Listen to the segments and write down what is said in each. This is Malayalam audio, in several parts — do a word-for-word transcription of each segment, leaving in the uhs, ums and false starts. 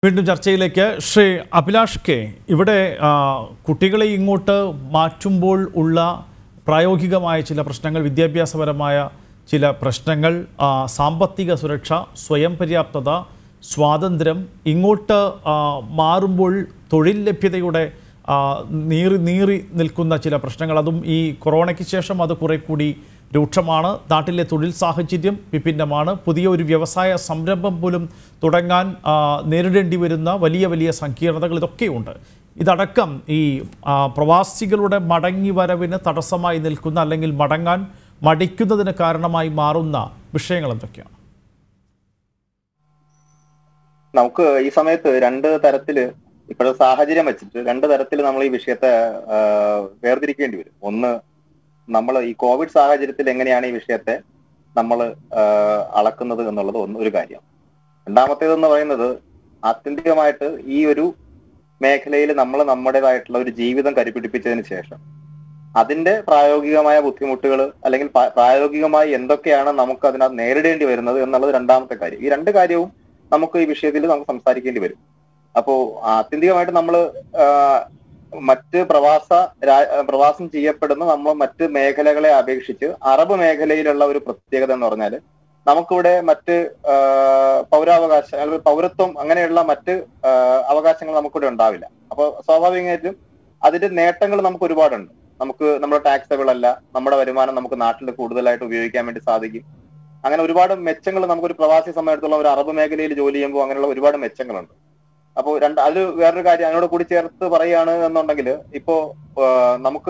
വീണ്ടും ചർച്ചയിലേക്ക് ശ്രീ അഭിലാഷ് കെ, ഇവിടെ കുട്ടികളെ ഇങ്ങോട്ട് മാറ്റുമ്പോൾ ഉള്ള പ്രായോഗികമായ ചില പ്രശ്നങ്ങൾ, വിദ്യാഭ്യാസപരമായ ചില പ്രശ്നങ്ങൾ, സാമ്പത്തിക സുരക്ഷ, സ്വയം പര്യാപ്തത, സ്വാതന്ത്ര്യം, ഇങ്ങോട്ട് മാറുമ്പോൾ തൊഴിൽ ലഭ്യതയുടെ നീറി നീറി നിൽക്കുന്ന ചില പ്രശ്നങ്ങൾ, അതും ഈ കൊറോണയ്ക്ക് ശേഷം അത് കുറെ കൂടി രൂക്ഷമാണ്. നാട്ടിലെ തൊഴിൽ സാഹചര്യം വിഭിന്നമാണ്. പുതിയ ഒരു വ്യവസായ സംരംഭം പോലും തുടങ്ങാൻ നേരിടേണ്ടി വരുന്ന വലിയ വലിയ സങ്കീർണതകൾ ഇതൊക്കെയുണ്ട്. ഇതടക്കം ഈ പ്രവാസികളുടെ മടങ്ങി വരവിന് തടസ്സമായി നിൽക്കുന്ന, അല്ലെങ്കിൽ മടങ്ങാൻ മടിക്കുന്നതിന് കാരണമായി മാറുന്ന വിഷയങ്ങൾ എന്തൊക്കെയാണ്? നമുക്ക് ഈ സമയത്ത് രണ്ട് തരത്തില് ഇപ്പോഴത്തെ സാഹചര്യം വെച്ചിട്ട് രണ്ട് തരത്തിൽ നമ്മൾ ഈ വിഷയത്തെ വേർതിരിക്കേണ്ടി വരും. ഒന്ന്, നമ്മൾ ഈ കോവിഡ് സാഹചര്യത്തിൽ എങ്ങനെയാണ് ഈ വിഷയത്തെ നമ്മൾ അളക്കുന്നത് എന്നുള്ളത് ഒന്ന് ഒരു കാര്യം. രണ്ടാമത്തേതെന്ന് പറയുന്നത്, ആത്യന്തികമായിട്ട് ഈ ഒരു മേഖലയിൽ നമ്മൾ നമ്മുടേതായിട്ടുള്ള ഒരു ജീവിതം കരുപിടിപ്പിച്ചതിന് ശേഷം അതിന്റെ പ്രായോഗികമായ ബുദ്ധിമുട്ടുകൾ, അല്ലെങ്കിൽ പ്രായോഗികമായി എന്തൊക്കെയാണ് നമുക്ക് അതിനകത്ത് നേരിടേണ്ടി വരുന്നത് എന്നുള്ളത് രണ്ടാമത്തെ കാര്യം. ഈ രണ്ട് കാര്യവും നമുക്ക് ഈ വിഷയത്തിൽ നമുക്ക് സംസാരിക്കേണ്ടി വരും. അപ്പോ ആത്യന്തികമായിട്ട് നമ്മൾ മറ്റ് പ്രവാസ പ്രവാസം ചെയ്യപ്പെടുന്ന നമ്മൾ മറ്റ് മേഖലകളെ അപേക്ഷിച്ച് അറബ് മേഖലയിലുള്ള ഒരു പ്രത്യേകത എന്ന് പറഞ്ഞാൽ, നമുക്കിവിടെ മറ്റ് പൗരാവകാശ അല്ലെങ്കിൽ പൗരത്വം അങ്ങനെയുള്ള മറ്റ് അവകാശങ്ങൾ നമുക്കിവിടെ ഉണ്ടാവില്ല. അപ്പോൾ സ്വാഭാവികമായിട്ടും അതിന്റെ നേട്ടങ്ങൾ നമുക്ക് ഒരുപാടുണ്ട്. നമുക്ക് നമ്മുടെ ടാക്സബിൾ അല്ല, നമ്മുടെ വരുമാനം നമുക്ക് നാട്ടിൽ കൂടുതലായിട്ട് ഉപയോഗിക്കാൻ വേണ്ടി സാധിക്കും. അങ്ങനെ ഒരുപാട് മെച്ചങ്ങൾ നമുക്കൊരു പ്രവാസി സമയത്തുള്ള ഒരു അറബ് മേഖലയിൽ ജോലി ചെയ്യുമ്പോൾ അങ്ങനെയുള്ള ഒരുപാട് മെച്ചങ്ങളുണ്ട്. അപ്പോൾ രണ്ട് അത് വേറൊരു കാര്യം അതിനോട് കൂടി ചേർത്ത് പറയുകയാണ് എന്നുണ്ടെങ്കിൽ, ഇപ്പോ നമുക്ക്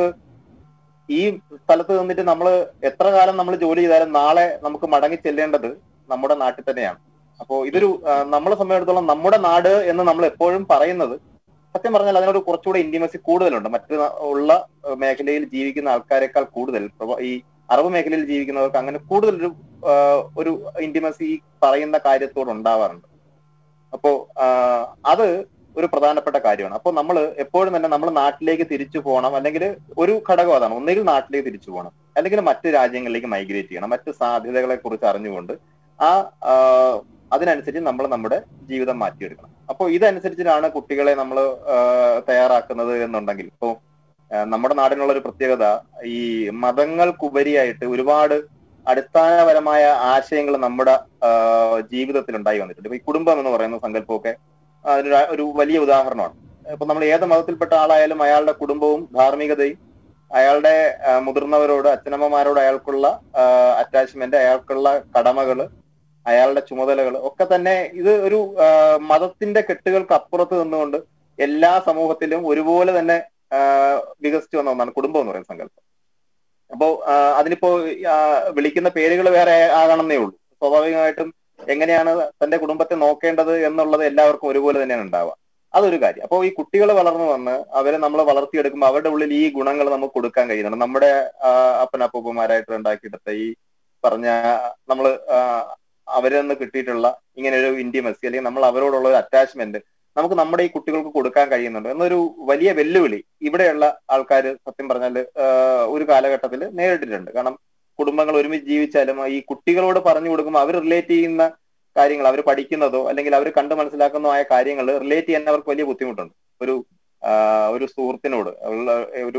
ഈ സ്ഥലത്ത് നിന്നിട്ട് നമ്മൾ എത്ര കാലം നമ്മൾ ജോലി ചെയ്താലും നാളെ നമുക്ക് മടങ്ങി ചെല്ലേണ്ടത് നമ്മുടെ നാട്ടിൽ തന്നെയാണ്. അപ്പോൾ ഇതൊരു നമ്മളെ സംബന്ധിച്ചിടത്തോളം നമ്മുടെ നാട് എന്ന് നമ്മൾ എപ്പോഴും പറയുന്നത്, സത്യം പറഞ്ഞാൽ അതിനോട് കുറച്ചുകൂടെ ഇന്റിമസി കൂടുതലുണ്ട്. മറ്റ് ഉള്ള മേഖലയിൽ ജീവിക്കുന്ന ആൾക്കാരെക്കാൾ കൂടുതൽ ഈ അറബ് മേഖലയിൽ ജീവിക്കുന്നവർക്ക് അങ്ങനെ കൂടുതലൊരു ഒരു ഇന്റിമസി പറയുന്ന കാര്യത്തോട് ഉണ്ടാവാറുണ്ട്. അപ്പോ അത് ഒരു പ്രധാനപ്പെട്ട കാര്യമാണ്. അപ്പോൾ നമ്മൾ എപ്പോഴും തന്നെ നമ്മൾ നാട്ടിലേക്ക് തിരിച്ചു പോകണം, അല്ലെങ്കിൽ ഒരു ഘടകം അതാണ്. ഒന്നുകിൽ നാട്ടിലേക്ക് തിരിച്ചു പോകണം, അല്ലെങ്കിൽ മറ്റ് രാജ്യങ്ങളിലേക്ക് മൈഗ്രേറ്റ് ചെയ്യണം, മറ്റ് സാധ്യതകളെ കുറിച്ച് അറിഞ്ഞുകൊണ്ട് ആ അതിനനുസരിച്ച് നമ്മൾ നമ്മുടെ ജീവിതം മാറ്റിയെടുക്കണം. അപ്പോൾ ഇതനുസരിച്ചിട്ടാണ് കുട്ടികളെ നമ്മൾ തയ്യാറാക്കുന്നത് എന്നുണ്ടെങ്കിൽ, ഇപ്പോൾ നമ്മുടെ നാടിനുള്ള ഒരു പ്രത്യേകത, ഈ മതങ്ങൾക്കുപരിയായിട്ട് ഒരുപാട് അടിസ്ഥാനപരമായ ആശയങ്ങൾ നമ്മുടെ ജീവിതത്തിൽ ഉണ്ടായി വന്നിട്ടുണ്ട്. ഇപ്പൊ ഈ കുടുംബം എന്ന് പറയുന്ന സങ്കല്പമൊക്കെ അതിനൊരു ഒരു വലിയ ഉദാഹരണമാണ്. ഇപ്പൊ നമ്മൾ ഏത് മതത്തിൽപ്പെട്ട ആളായാലും അയാളുടെ കുടുംബവും ധാർമ്മികതയും, അയാളുടെ മുതിർന്നവരോട്, അച്ഛനമ്മമാരോട് അയാൾക്കുള്ള അറ്റാച്ച്മെന്റ്, അയാൾക്കുള്ള കടമകള്, അയാളുടെ ചുമതലകൾ ഒക്കെ തന്നെ ഇത് ഒരു മതത്തിന്റെ കെട്ടുകൾക്ക് അപ്പുറത്ത് നിന്നുകൊണ്ട് എല്ലാ സമൂഹത്തിലും ഒരുപോലെ തന്നെ വികസിച്ചു വന്ന ഒന്നാണ് കുടുംബം എന്ന് പറയുന്ന സങ്കല്പം. അപ്പോ അതിനിപ്പോ വിളിക്കുന്ന പേരുകൾ വേറെ ആകണമെന്നേ ഉള്ളൂ. സ്വാഭാവികമായിട്ടും എങ്ങനെയാണ് തന്റെ കുടുംബത്തെ നോക്കേണ്ടത് എന്നുള്ളത് എല്ലാവർക്കും ഒരുപോലെ തന്നെയാണ് ഉണ്ടാവുക. അതൊരു കാര്യം. അപ്പോൾ ഈ കുട്ടികൾ വളർന്നു വന്ന് അവരെ നമ്മൾ വളർത്തിയെടുക്കുമ്പോൾ അവരുടെ ഉള്ളിൽ ഈ ഗുണങ്ങൾ നമുക്ക് കൊടുക്കാൻ കഴിയുന്നുണ്ട്. നമ്മുടെ അപ്പനപ്പൂപ്പന്മാരായിട്ട് ഉണ്ടാക്കിയെടുത്ത ഈ പറഞ്ഞ നമ്മൾ അവരിൽ നിന്ന് കിട്ടിയിട്ടുള്ള ഇങ്ങനെ ഒരു ഇന്റിമസി, അല്ലെങ്കിൽ നമ്മൾ അവരോടുള്ള ഒരു അറ്റാച്ച്മെന്റ് നമുക്ക് നമ്മുടെ ഈ കുട്ടികൾക്ക് കൊടുക്കാൻ കഴിയുന്നുണ്ട് എന്നൊരു വലിയ വെല്ലുവിളി ഇവിടെയുള്ള ആൾക്കാർ സത്യം പറഞ്ഞാൽ ഒരു കാലഘട്ടത്തിൽ നേരിട്ടിട്ടുണ്ട്. കാരണം കുടുംബങ്ങൾ ഒരുമിച്ച് ജീവിച്ചാലും ഈ കുട്ടികളോട് പറഞ്ഞു കൊടുക്കുമ്പോൾ അവർ റിലേറ്റ് ചെയ്യുന്ന കാര്യങ്ങൾ, അവർ പഠിക്കുന്നതോ അല്ലെങ്കിൽ അവർ കണ്ട് മനസ്സിലാക്കുന്നതോ ആയ കാര്യങ്ങൾ റിലേറ്റ് ചെയ്യാൻ അവർക്ക് വലിയ ബുദ്ധിമുട്ടുണ്ട്. ഒരു ഒരു സുഹൃത്തിനോട് ഒരു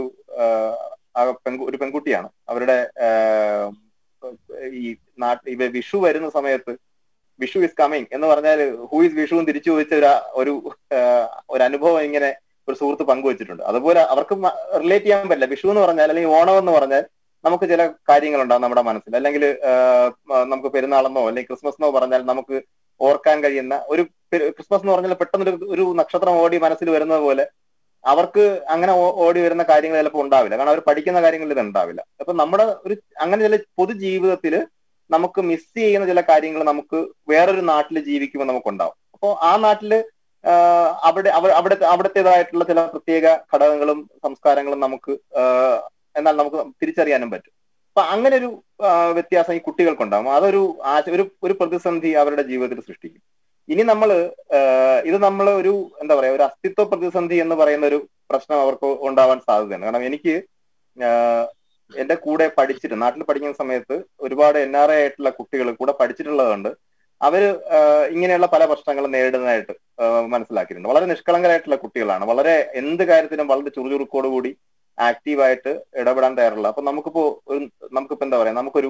ഒരു പെൺകുട്ടിയാണ്, അവരുടെ ഈ നാട്ടിൽ വിഷു വരുന്ന സമയത്ത് വിഷു ഇസ് കമ്മിങ് എന്ന് പറഞ്ഞാൽ ഹൂ ഇസ് വിഷു എന്ന് തിരിച്ചു ചോദിച്ച ഒരു ഒരു അനുഭവം ഇങ്ങനെ ഒരു സുഹൃത്ത് പങ്കുവച്ചിട്ടുണ്ട്. അതുപോലെ അവർക്ക് റിലേറ്റ് ചെയ്യാൻ പറ്റില്ല. വിഷു എന്ന് പറഞ്ഞാൽ, അല്ലെങ്കിൽ ഓണം എന്ന് പറഞ്ഞാൽ നമുക്ക് ചില കാര്യങ്ങളുണ്ടാവും നമ്മുടെ മനസ്സിൽ, അല്ലെങ്കിൽ നമുക്ക് പെരുന്നാളെന്നോ അല്ലെങ്കിൽ ക്രിസ്മസ് എന്നോ പറഞ്ഞാൽ നമുക്ക് ഓർക്കാൻ കഴിയുന്ന ഒരു ക്രിസ്മസ് എന്ന് പറഞ്ഞാൽ പെട്ടെന്ന് ഒരു നക്ഷത്രം ഓടി മനസ്സിൽ വരുന്നത് പോലെ അവർക്ക് അങ്ങനെ ഓടി വരുന്ന കാര്യങ്ങൾ ചിലപ്പോൾ ഉണ്ടാവില്ല. കാരണം അവർ പഠിക്കുന്ന കാര്യങ്ങളിൽ ഇത് ഉണ്ടാവില്ല. അപ്പൊ നമ്മുടെ ഒരു അങ്ങനെ ചില പൊതുജീവിതത്തിൽ നമുക്ക് മിസ് ചെയ്യുന്ന ചില കാര്യങ്ങൾ നമുക്ക് വേറൊരു നാട്ടിൽ ജീവിക്കുമ്പോൾ നമുക്കുണ്ടാവും. അപ്പോൾ ആ നാട്ടില് അവിടെ അവിടെ അവിടത്തേതായിട്ടുള്ള ചില പ്രത്യേക ഘടകങ്ങളും സംസ്കാരങ്ങളും നമുക്ക് എന്നാൽ നമുക്ക് തിരിച്ചറിയാനും പറ്റും. അപ്പൊ അങ്ങനെ ഒരു വ്യത്യാസം ഈ കുട്ടികൾക്കുണ്ടാകും. അതൊരു ഒരു ഒരു പ്രതിസന്ധി അവരുടെ ജീവിതത്തിൽ സൃഷ്ടിക്കും. ഇനി നമ്മൾ ഇത് നമ്മൾ ഒരു എന്താ പറയാ ഒരു അസ്തിത്വ പ്രതിസന്ധി എന്ന് പറയുന്ന ഒരു പ്രശ്നം അവർക്ക് ഉണ്ടാവാൻ സാധ്യതയുണ്ട്. കാരണം എനിക്ക് എന്റെ കൂടെ പഠിച്ചിട്ട് നാട്ടിൽ പഠിക്കുന്ന സമയത്ത് ഒരുപാട് എൻ ആർ ഐ ആയിട്ടുള്ള കുട്ടികൾ കൂടെ പഠിച്ചിട്ടുള്ളതുകൊണ്ട് അവര് ഇങ്ങനെയുള്ള പല പ്രശ്നങ്ങളും നേരിടുന്നതായിട്ട് മനസ്സിലാക്കിയിട്ടുണ്ട്. വളരെ നിഷ്കളങ്കരായിട്ടുള്ള കുട്ടികളാണ്. വളരെ എന്ത് കാര്യത്തിനും വളരെ ചുറുചുറുക്കോട് കൂടി ആക്റ്റീവായിട്ട് ഇടപെടാൻ തയ്യാറുള്ള. അപ്പൊ നമുക്കിപ്പോ ഒരു നമുക്കിപ്പോ എന്താ പറയാ നമുക്കൊരു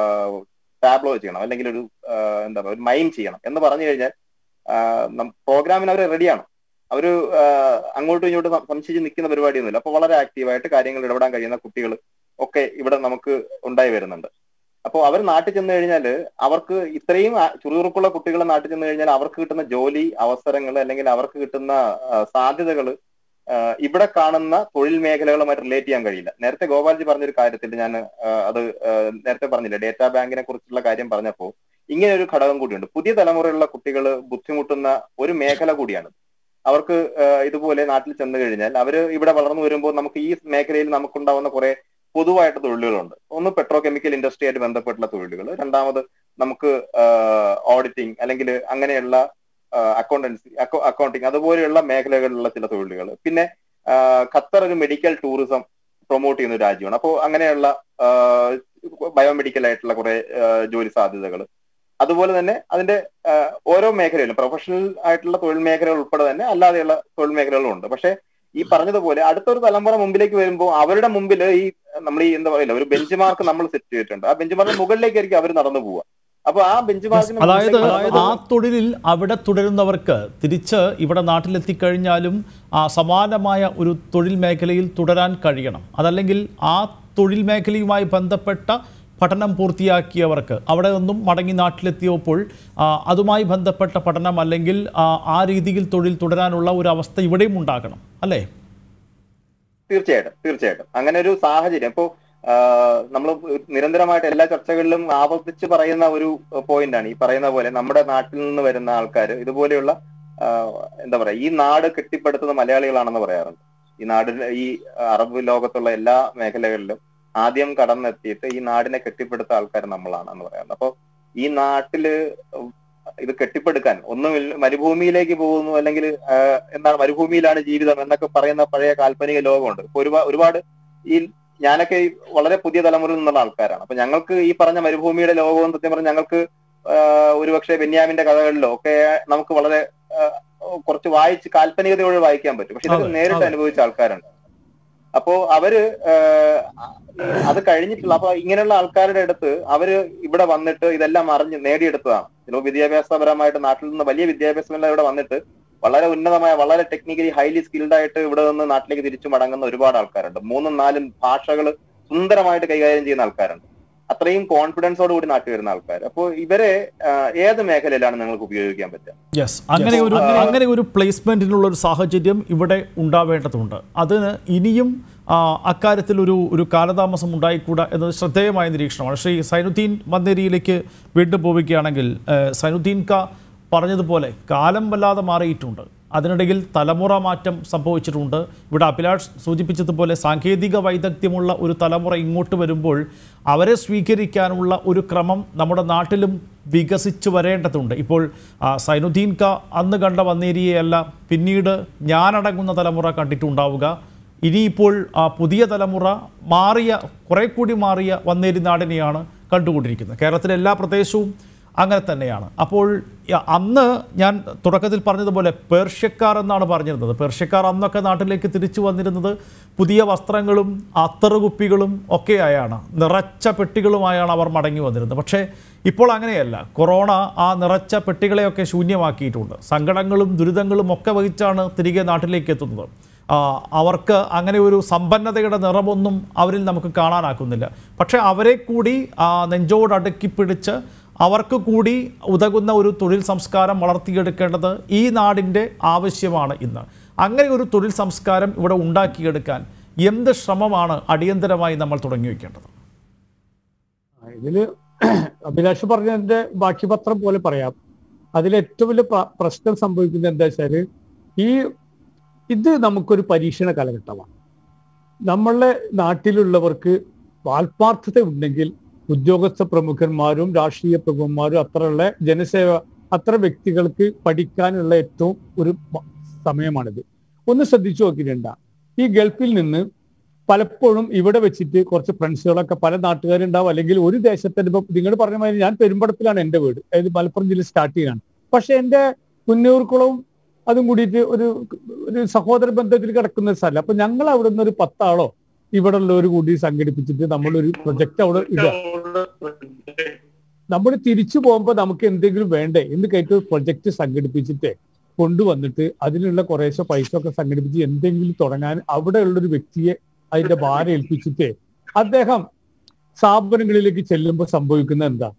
ടാബ്ലോ ചെയ്യണം, അല്ലെങ്കിൽ ഒരു എന്താ പറയുക ഒരു മൈം ചെയ്യണം എന്ന് പറഞ്ഞു കഴിഞ്ഞാൽ പ്രോഗ്രാമിന് അവർ റെഡിയാണ്. അവര് അങ്ങോട്ടും ഇങ്ങോട്ടും സംശയിച്ച് നിൽക്കുന്ന പരിപാടിയൊന്നുമില്ല. അപ്പൊ വളരെ ആക്റ്റീവായിട്ട് കാര്യങ്ങൾ ഇടപെടാൻ കഴിയുന്ന കുട്ടികൾ ഒക്കെ ഇവിടെ നമുക്ക് ഉണ്ടായി വരുന്നുണ്ട്. അപ്പോൾ അവർ നാട്ടിൽ ചെന്ന് കഴിഞ്ഞാൽ അവർക്ക് ഇത്രയും ചുറുചുറുക്കുള്ള കുട്ടികൾ നാട്ടിൽ ചെന്ന് കഴിഞ്ഞാൽ അവർക്ക് കിട്ടുന്ന ജോലി അവസരങ്ങൾ അല്ലെങ്കിൽ അവർക്ക് കിട്ടുന്ന സാധ്യതകൾ ഇവിടെ കാണുന്ന തൊഴിൽ മേഖലകളുമായിട്ട് റിലേറ്റ് ചെയ്യാൻ കഴിയില്ല. നേരത്തെ ഗോപാൽജി പറഞ്ഞൊരു കാര്യത്തിൽ ഞാൻ അത് നേരത്തെ പറഞ്ഞില്ല, ഡേറ്റാ ബാങ്കിനെ കുറിച്ചുള്ള കാര്യം പറഞ്ഞപ്പോൾ ഇങ്ങനെ ഒരു ഘടകം കൂടിയുണ്ട്. പുതിയ തലമുറയിലുള്ള കുട്ടികൾ ബുദ്ധിമുട്ടുന്ന ഒരു മേഖല കൂടിയാണ്. അവർക്ക് ഇതുപോലെ നാട്ടിൽ ചെന്ന് കഴിഞ്ഞാൽ അവര് ഇവിടെ വളർന്നു വരുമ്പോൾ നമുക്ക് ഈ മേഖലയിൽ നമുക്കുണ്ടാവുന്ന കുറെ പൊതുവായിട്ട് തൊഴിലുകളുണ്ട്. ഒന്ന് പെട്രോ കെമിക്കൽ ഇൻഡസ്ട്രി ആയിട്ട് ബന്ധപ്പെട്ടുള്ള തൊഴിലുകൾ, രണ്ടാമത് നമുക്ക് ഓഡിറ്റിംഗ് അല്ലെങ്കിൽ അങ്ങനെയുള്ള അക്കൗണ്ടൻസി അക്കൗണ്ടിങ് അതുപോലെയുള്ള മേഖലകളിലുള്ള ചില തൊഴിലുകൾ. പിന്നെ ഖത്തർ ഒരു മെഡിക്കൽ ടൂറിസം പ്രൊമോട്ട് ചെയ്യുന്ന ഒരു രാജ്യമാണ്. അപ്പോൾ അങ്ങനെയുള്ള ബയോമെഡിക്കൽ ആയിട്ടുള്ള കുറെ ജോലി സാധ്യതകൾ, അതുപോലെ തന്നെ അതിന്റെ ഓരോ മേഖലയിലും പ്രൊഫഷണൽ ആയിട്ടുള്ള തൊഴിൽ മേഖലകൾ ഉൾപ്പെടെ തന്നെ അല്ലാതെയുള്ള തൊഴിൽ മേഖലകളും ഉണ്ട്. പക്ഷെ ഈ പറഞ്ഞതുപോലെ അടുത്തൊരു തലമുറ മുമ്പിലേക്ക് വരുമ്പോൾ അവരുടെ മുമ്പിൽ ഈ നമ്മൾ ഈ എന്താ പറയില്ല ഒരു ബെഞ്ച് മാർക്ക് നമ്മൾ സെറ്റ് ചെയ്തിട്ടുണ്ട്. ആ ബെഞ്ച് മാർക്ക് മുകളിലേക്കായിരിക്കും അവർ നടന്നു പോവുക. അപ്പൊ ആ ബെഞ്ച് മാർക്കിന് അതായത് ആ തൊഴിലിൽ അവിടെ തുടരുന്നവർക്ക് തിരിച്ച് ഇവിടെ നാട്ടിലെത്തിക്കഴിഞ്ഞാലും ആ സമാനമായ ഒരു തൊഴിൽ മേഖലയിൽ തുടരാൻ കഴിയണം. അതല്ലെങ്കിൽ ആ തൊഴിൽ മേഖലയുമായി ബന്ധപ്പെട്ട പഠനം പൂർത്തിയാക്കിയവർക്ക് അവിടെ നിന്നും മടങ്ങി നാട്ടിലെത്തിയപ്പോൾ അതുമായി ബന്ധപ്പെട്ട പഠനം അല്ലെങ്കിൽ ആ രീതിയിൽ തൊഴിൽ തുടരാനുള്ള ഒരു അവസ്ഥ ഇവിടെയും ഉണ്ടാകണം, അല്ലേ? തീർച്ചയായിട്ടും തീർച്ചയായിട്ടും അങ്ങനെ ഒരു സാഹചര്യം ഇപ്പോ നമ്മൾ നിരന്തരമായിട്ട് എല്ലാ ചർച്ചകളിലും ആവർത്തിച്ച് പറയുന്ന ഒരു പോയിന്റാണ് ഈ പറയുന്ന പോലെ നമ്മുടെ നാട്ടിൽ നിന്ന് വരുന്ന ആൾക്കാർ ഇതുപോലെയുള്ള എന്താ പറയാ ഈ നാട് കെട്ടിപ്പടുത്തുന്ന മലയാളികളാണെന്ന് പറയാറുണ്ട്. ഈ നാടിന് ഈ അറബ് ലോകത്തുള്ള എല്ലാ മേഖലകളിലും ആദ്യം കടന്നെത്തിയിട്ട് ഈ നാടിനെ കെട്ടിപ്പടുത്ത ആൾക്കാർ നമ്മളാണെന്ന് പറയാറുണ്ട്. അപ്പൊ ഈ നാട്ടില് ഇത് കെട്ടിപ്പടുക്കാൻ ഒന്നുമില്ല, മരുഭൂമിയിലേക്ക് പോകുന്നു അല്ലെങ്കിൽ എന്താണ് മരുഭൂമിയിലാണ് ജീവിതം എന്നൊക്കെ പറയുന്ന പഴയ കാൽപ്പനിക ലോകമുണ്ട്. ഇപ്പൊ ഒരുപാട് ഒരുപാട് ഈ ഞാനൊക്കെ വളരെ പുതിയ തലമുറയിൽ നിന്നുള്ള ആൾക്കാരാണ്. അപ്പൊ ഞങ്ങൾക്ക് ഈ പറഞ്ഞ മരുഭൂമിയുടെ ലോകവും സത്യം പറഞ്ഞാൽ ഞങ്ങൾക്ക് ഒരുപക്ഷെ ബെന്യാമിന്റെ കഥകളിലോ ഒക്കെ നമുക്ക് വളരെ കുറച്ച് വായിച്ച് കാൽപ്പനികതയോടെ വായിക്കാൻ പറ്റും. പക്ഷെ ഇതൊക്കെ നേരിട്ട് അനുഭവിച്ച ആൾക്കാരുണ്ട്. അപ്പോ അവര് അത് കഴിഞ്ഞിട്ടുള്ള അപ്പൊ ഇങ്ങനെയുള്ള ആൾക്കാരുടെ അടുത്ത് അവര് ഇവിടെ വന്നിട്ട് ഇതെല്ലാം അറിഞ്ഞ് നേടിയെടുത്തതാണ്. ചിലപ്പോൾ വിദ്യാഭ്യാസപരമായിട്ട് നാട്ടിൽ നിന്ന് വലിയ വിദ്യാഭ്യാസമെല്ലാം ഇവിടെ വന്നിട്ട് വളരെ ഉന്നതമായ വളരെ ടെക്നിക്കലി ഹൈലി സ്കിൽഡ് ആയിട്ട് ഇവിടെ നിന്ന് നാട്ടിലേക്ക് തിരിച്ചു മടങ്ങുന്ന ഒരുപാട് ആൾക്കാരുണ്ട്. മൂന്നും നാലും ഭാഷകൾ സുന്ദരമായിട്ട് കൈകാര്യം ചെയ്യുന്ന ആൾക്കാരുണ്ട്. അത്രയും കോൺഫിഡൻസോട് കൂടി നാട്ടിൽ വരുന്ന ആൾക്കാർ. അപ്പോൾ ഇവരെ ഏത് മേഖലയിലാണ് നിങ്ങൾക്ക് ഉപയോഗിക്കാൻ പറ്റുക? യെസ്, അങ്ങനെ ഒരു അങ്ങനെ ഒരു പ്ലേസ്മെന്റിനുള്ള ഒരു സാഹചര്യം ഇവിടെ ഉണ്ടാവേണ്ടതുണ്ട്. അതിന് ഇനിയും അക്കാര്യത്തിൽ ഒരു ഒരു കാലതാമസം ഉണ്ടായിക്കൂടാ എന്നത് ശ്രദ്ധേയമായ നിരീക്ഷണമാണ്. ശ്രീ സൈനുദ്ദീൻ മന്നേരിയിലേക്ക് വീണ്ടും പോവുകയാണെങ്കിൽ, സൈനുദ്ദീൻ ക പറഞ്ഞതുപോലെ കാലം വല്ലാതെ മാറിയിട്ടുണ്ട്. അതിനിടയിൽ തലമുറ മാറ്റം സംഭവിച്ചിട്ടുണ്ട്. ഇവിടെ അഭിലാഷ് സൂചിപ്പിച്ചതുപോലെ സാങ്കേതിക വൈദഗ്ധ്യമുള്ള ഒരു തലമുറ ഇങ്ങോട്ട് വരുമ്പോൾ അവരെ സ്വീകരിക്കാനുള്ള ഒരു ക്രമം നമ്മുടെ നാട്ടിലും വികസിച്ചു വരേണ്ടതുണ്ട്. ഇപ്പോൾ സൈനുദ്ദീൻ ക അന്ന് കണ്ട വന്നേരിയയല്ല പിന്നീട് ഞാനടങ്ങുന്ന തലമുറ കണ്ടിട്ടുണ്ടാവുക. ഇനിയിപ്പോൾ പുതിയ തലമുറ മാറിയ കുറെ കൂടി മാറിയ വന്നേരി നാടിനെയാണ് കണ്ടുകൊണ്ടിരിക്കുന്നത്. കേരളത്തിലെ എല്ലാ പ്രദേശവും അങ്ങനെ തന്നെയാണ്. അപ്പോൾ അന്ന് ഞാൻ തുടക്കത്തിൽ പറഞ്ഞതുപോലെ പേർഷ്യക്കാർ എന്നാണ് പറഞ്ഞിരുന്നത്. പേർഷ്യക്കാർ അന്നൊക്കെ നാട്ടിലേക്ക് തിരിച്ചു വന്നിരുന്നത് പുതിയ വസ്ത്രങ്ങളും അത്തറുകുപ്പികളും ഒക്കെയായാണ്, നിറച്ച പെട്ടികളുമായാണ് അവർ മടങ്ങി വന്നിരുന്നത്. പക്ഷേ ഇപ്പോൾ അങ്ങനെയല്ല. കൊറോണ ആ നിറച്ച പെട്ടികളെയൊക്കെ ശൂന്യമാക്കിയിട്ടുണ്ട്. സങ്കടങ്ങളും ദുരിതങ്ങളും ഒക്കെ വഹിച്ചാണ് തിരികെ നാട്ടിലേക്ക് എത്തുന്നത്. അവർക്ക് അങ്ങനെ ഒരു സമ്പന്നതയുടെ നിറമൊന്നും അവരിൽ നമുക്ക് കാണാനാക്കുന്നില്ല. പക്ഷേ അവരെ കൂടി നെഞ്ചോടടുക്കി പിടിച്ച് അവർക്ക് കൂടി ഉതകുന്ന ഒരു തൊഴിൽ സംസ്കാരം വളർത്തിയെടുക്കേണ്ടത് ഈ നാടിൻ്റെ ആവശ്യമാണ് ഇന്ന്. അങ്ങനെ ഒരു തൊഴിൽ സംസ്കാരം ഇവിടെ ഉണ്ടാക്കിയെടുക്കാൻ എന്ത് ശ്രമമാണ് അടിയന്തരമായി നമ്മൾ തുടങ്ങി വയ്ക്കേണ്ടത്? ഇതിൽ അഭിലാഷ് പറഞ്ഞതിൻ്റെ ബാക്കി പത്രം പോലെ പറയാം. അതിൽ ഏറ്റവും വലിയ പ്രശ്നം സംഭവിക്കുന്നത് എന്താ വെച്ചാൽ ഈ ഇത് നമുക്കൊരു പരീക്ഷണ കാലഘട്ടമാണ്. നമ്മളുടെ നാട്ടിലുള്ളവർക്ക് ആത്മാർത്ഥത ഉണ്ടെങ്കിൽ ഉദ്യോഗസ്ഥ പ്രമുഖന്മാരും രാഷ്ട്രീയ പ്രമുഖന്മാരും അത്രയുള്ള ജനസേവ അത്ര വ്യക്തികൾക്ക് പഠിക്കാനുള്ള ഏറ്റവും ഒരു സമയമാണിത്. ഒന്ന് ശ്രദ്ധിച്ചു നോക്കിയിട്ടുണ്ട, ഈ ഗൾഫിൽ നിന്ന് പലപ്പോഴും ഇവിടെ വെച്ചിട്ട് കുറച്ച് ഫ്രണ്ട്സുകളൊക്കെ പല നാട്ടുകാരുണ്ടാവും, അല്ലെങ്കിൽ ഒരു ദേശത്തിന്റെ ഇപ്പൊ നിങ്ങൾ പറഞ്ഞ മാതിരി ഞാൻ പെരുമ്പടത്തിലാണ് എൻ്റെ വീട്, അതായത് മലപ്പുറം ജില്ല സ്റ്റാർട്ട് ചെയ്യാണ്. പക്ഷെ എൻ്റെ പുന്നൂർക്കുളവും അതും കൂടിയിട്ട് ഒരു ഒരു സഹോദര ബന്ധത്തിൽ കിടക്കുന്ന ഒരു സ്ഥലം. അപ്പൊ ഞങ്ങൾ അവിടെ നിന്ന് ഒരു പത്താളോ ഇവിടെ ഉള്ളവർ കൂടി സംഘടിപ്പിച്ചിട്ട് നമ്മളൊരു പ്രൊജക്ട് അവിടെ ഇടുക. നമ്മൾ തിരിച്ചു പോകുമ്പോൾ നമുക്ക് എന്തെങ്കിലും വേണ്ടേ എന്ന് കേട്ട് പ്രൊജക്ട് സംഘടിപ്പിച്ചിട്ട് കൊണ്ടുവന്നിട്ട് അതിനുള്ള കുറേശ്ശെ പൈസ ഒക്കെ സംഘടിപ്പിച്ച് എന്തെങ്കിലും തുടങ്ങാൻ അവിടെ ഉള്ളൊരു വ്യക്തിയെ അതിന്റെ ഭാരം ഏൽപ്പിച്ചിട്ട് അദ്ദേഹം സ്ഥാപനങ്ങളിലേക്ക് ചെല്ലുമ്പോൾ സംഭവിക്കുന്ന എന്താ,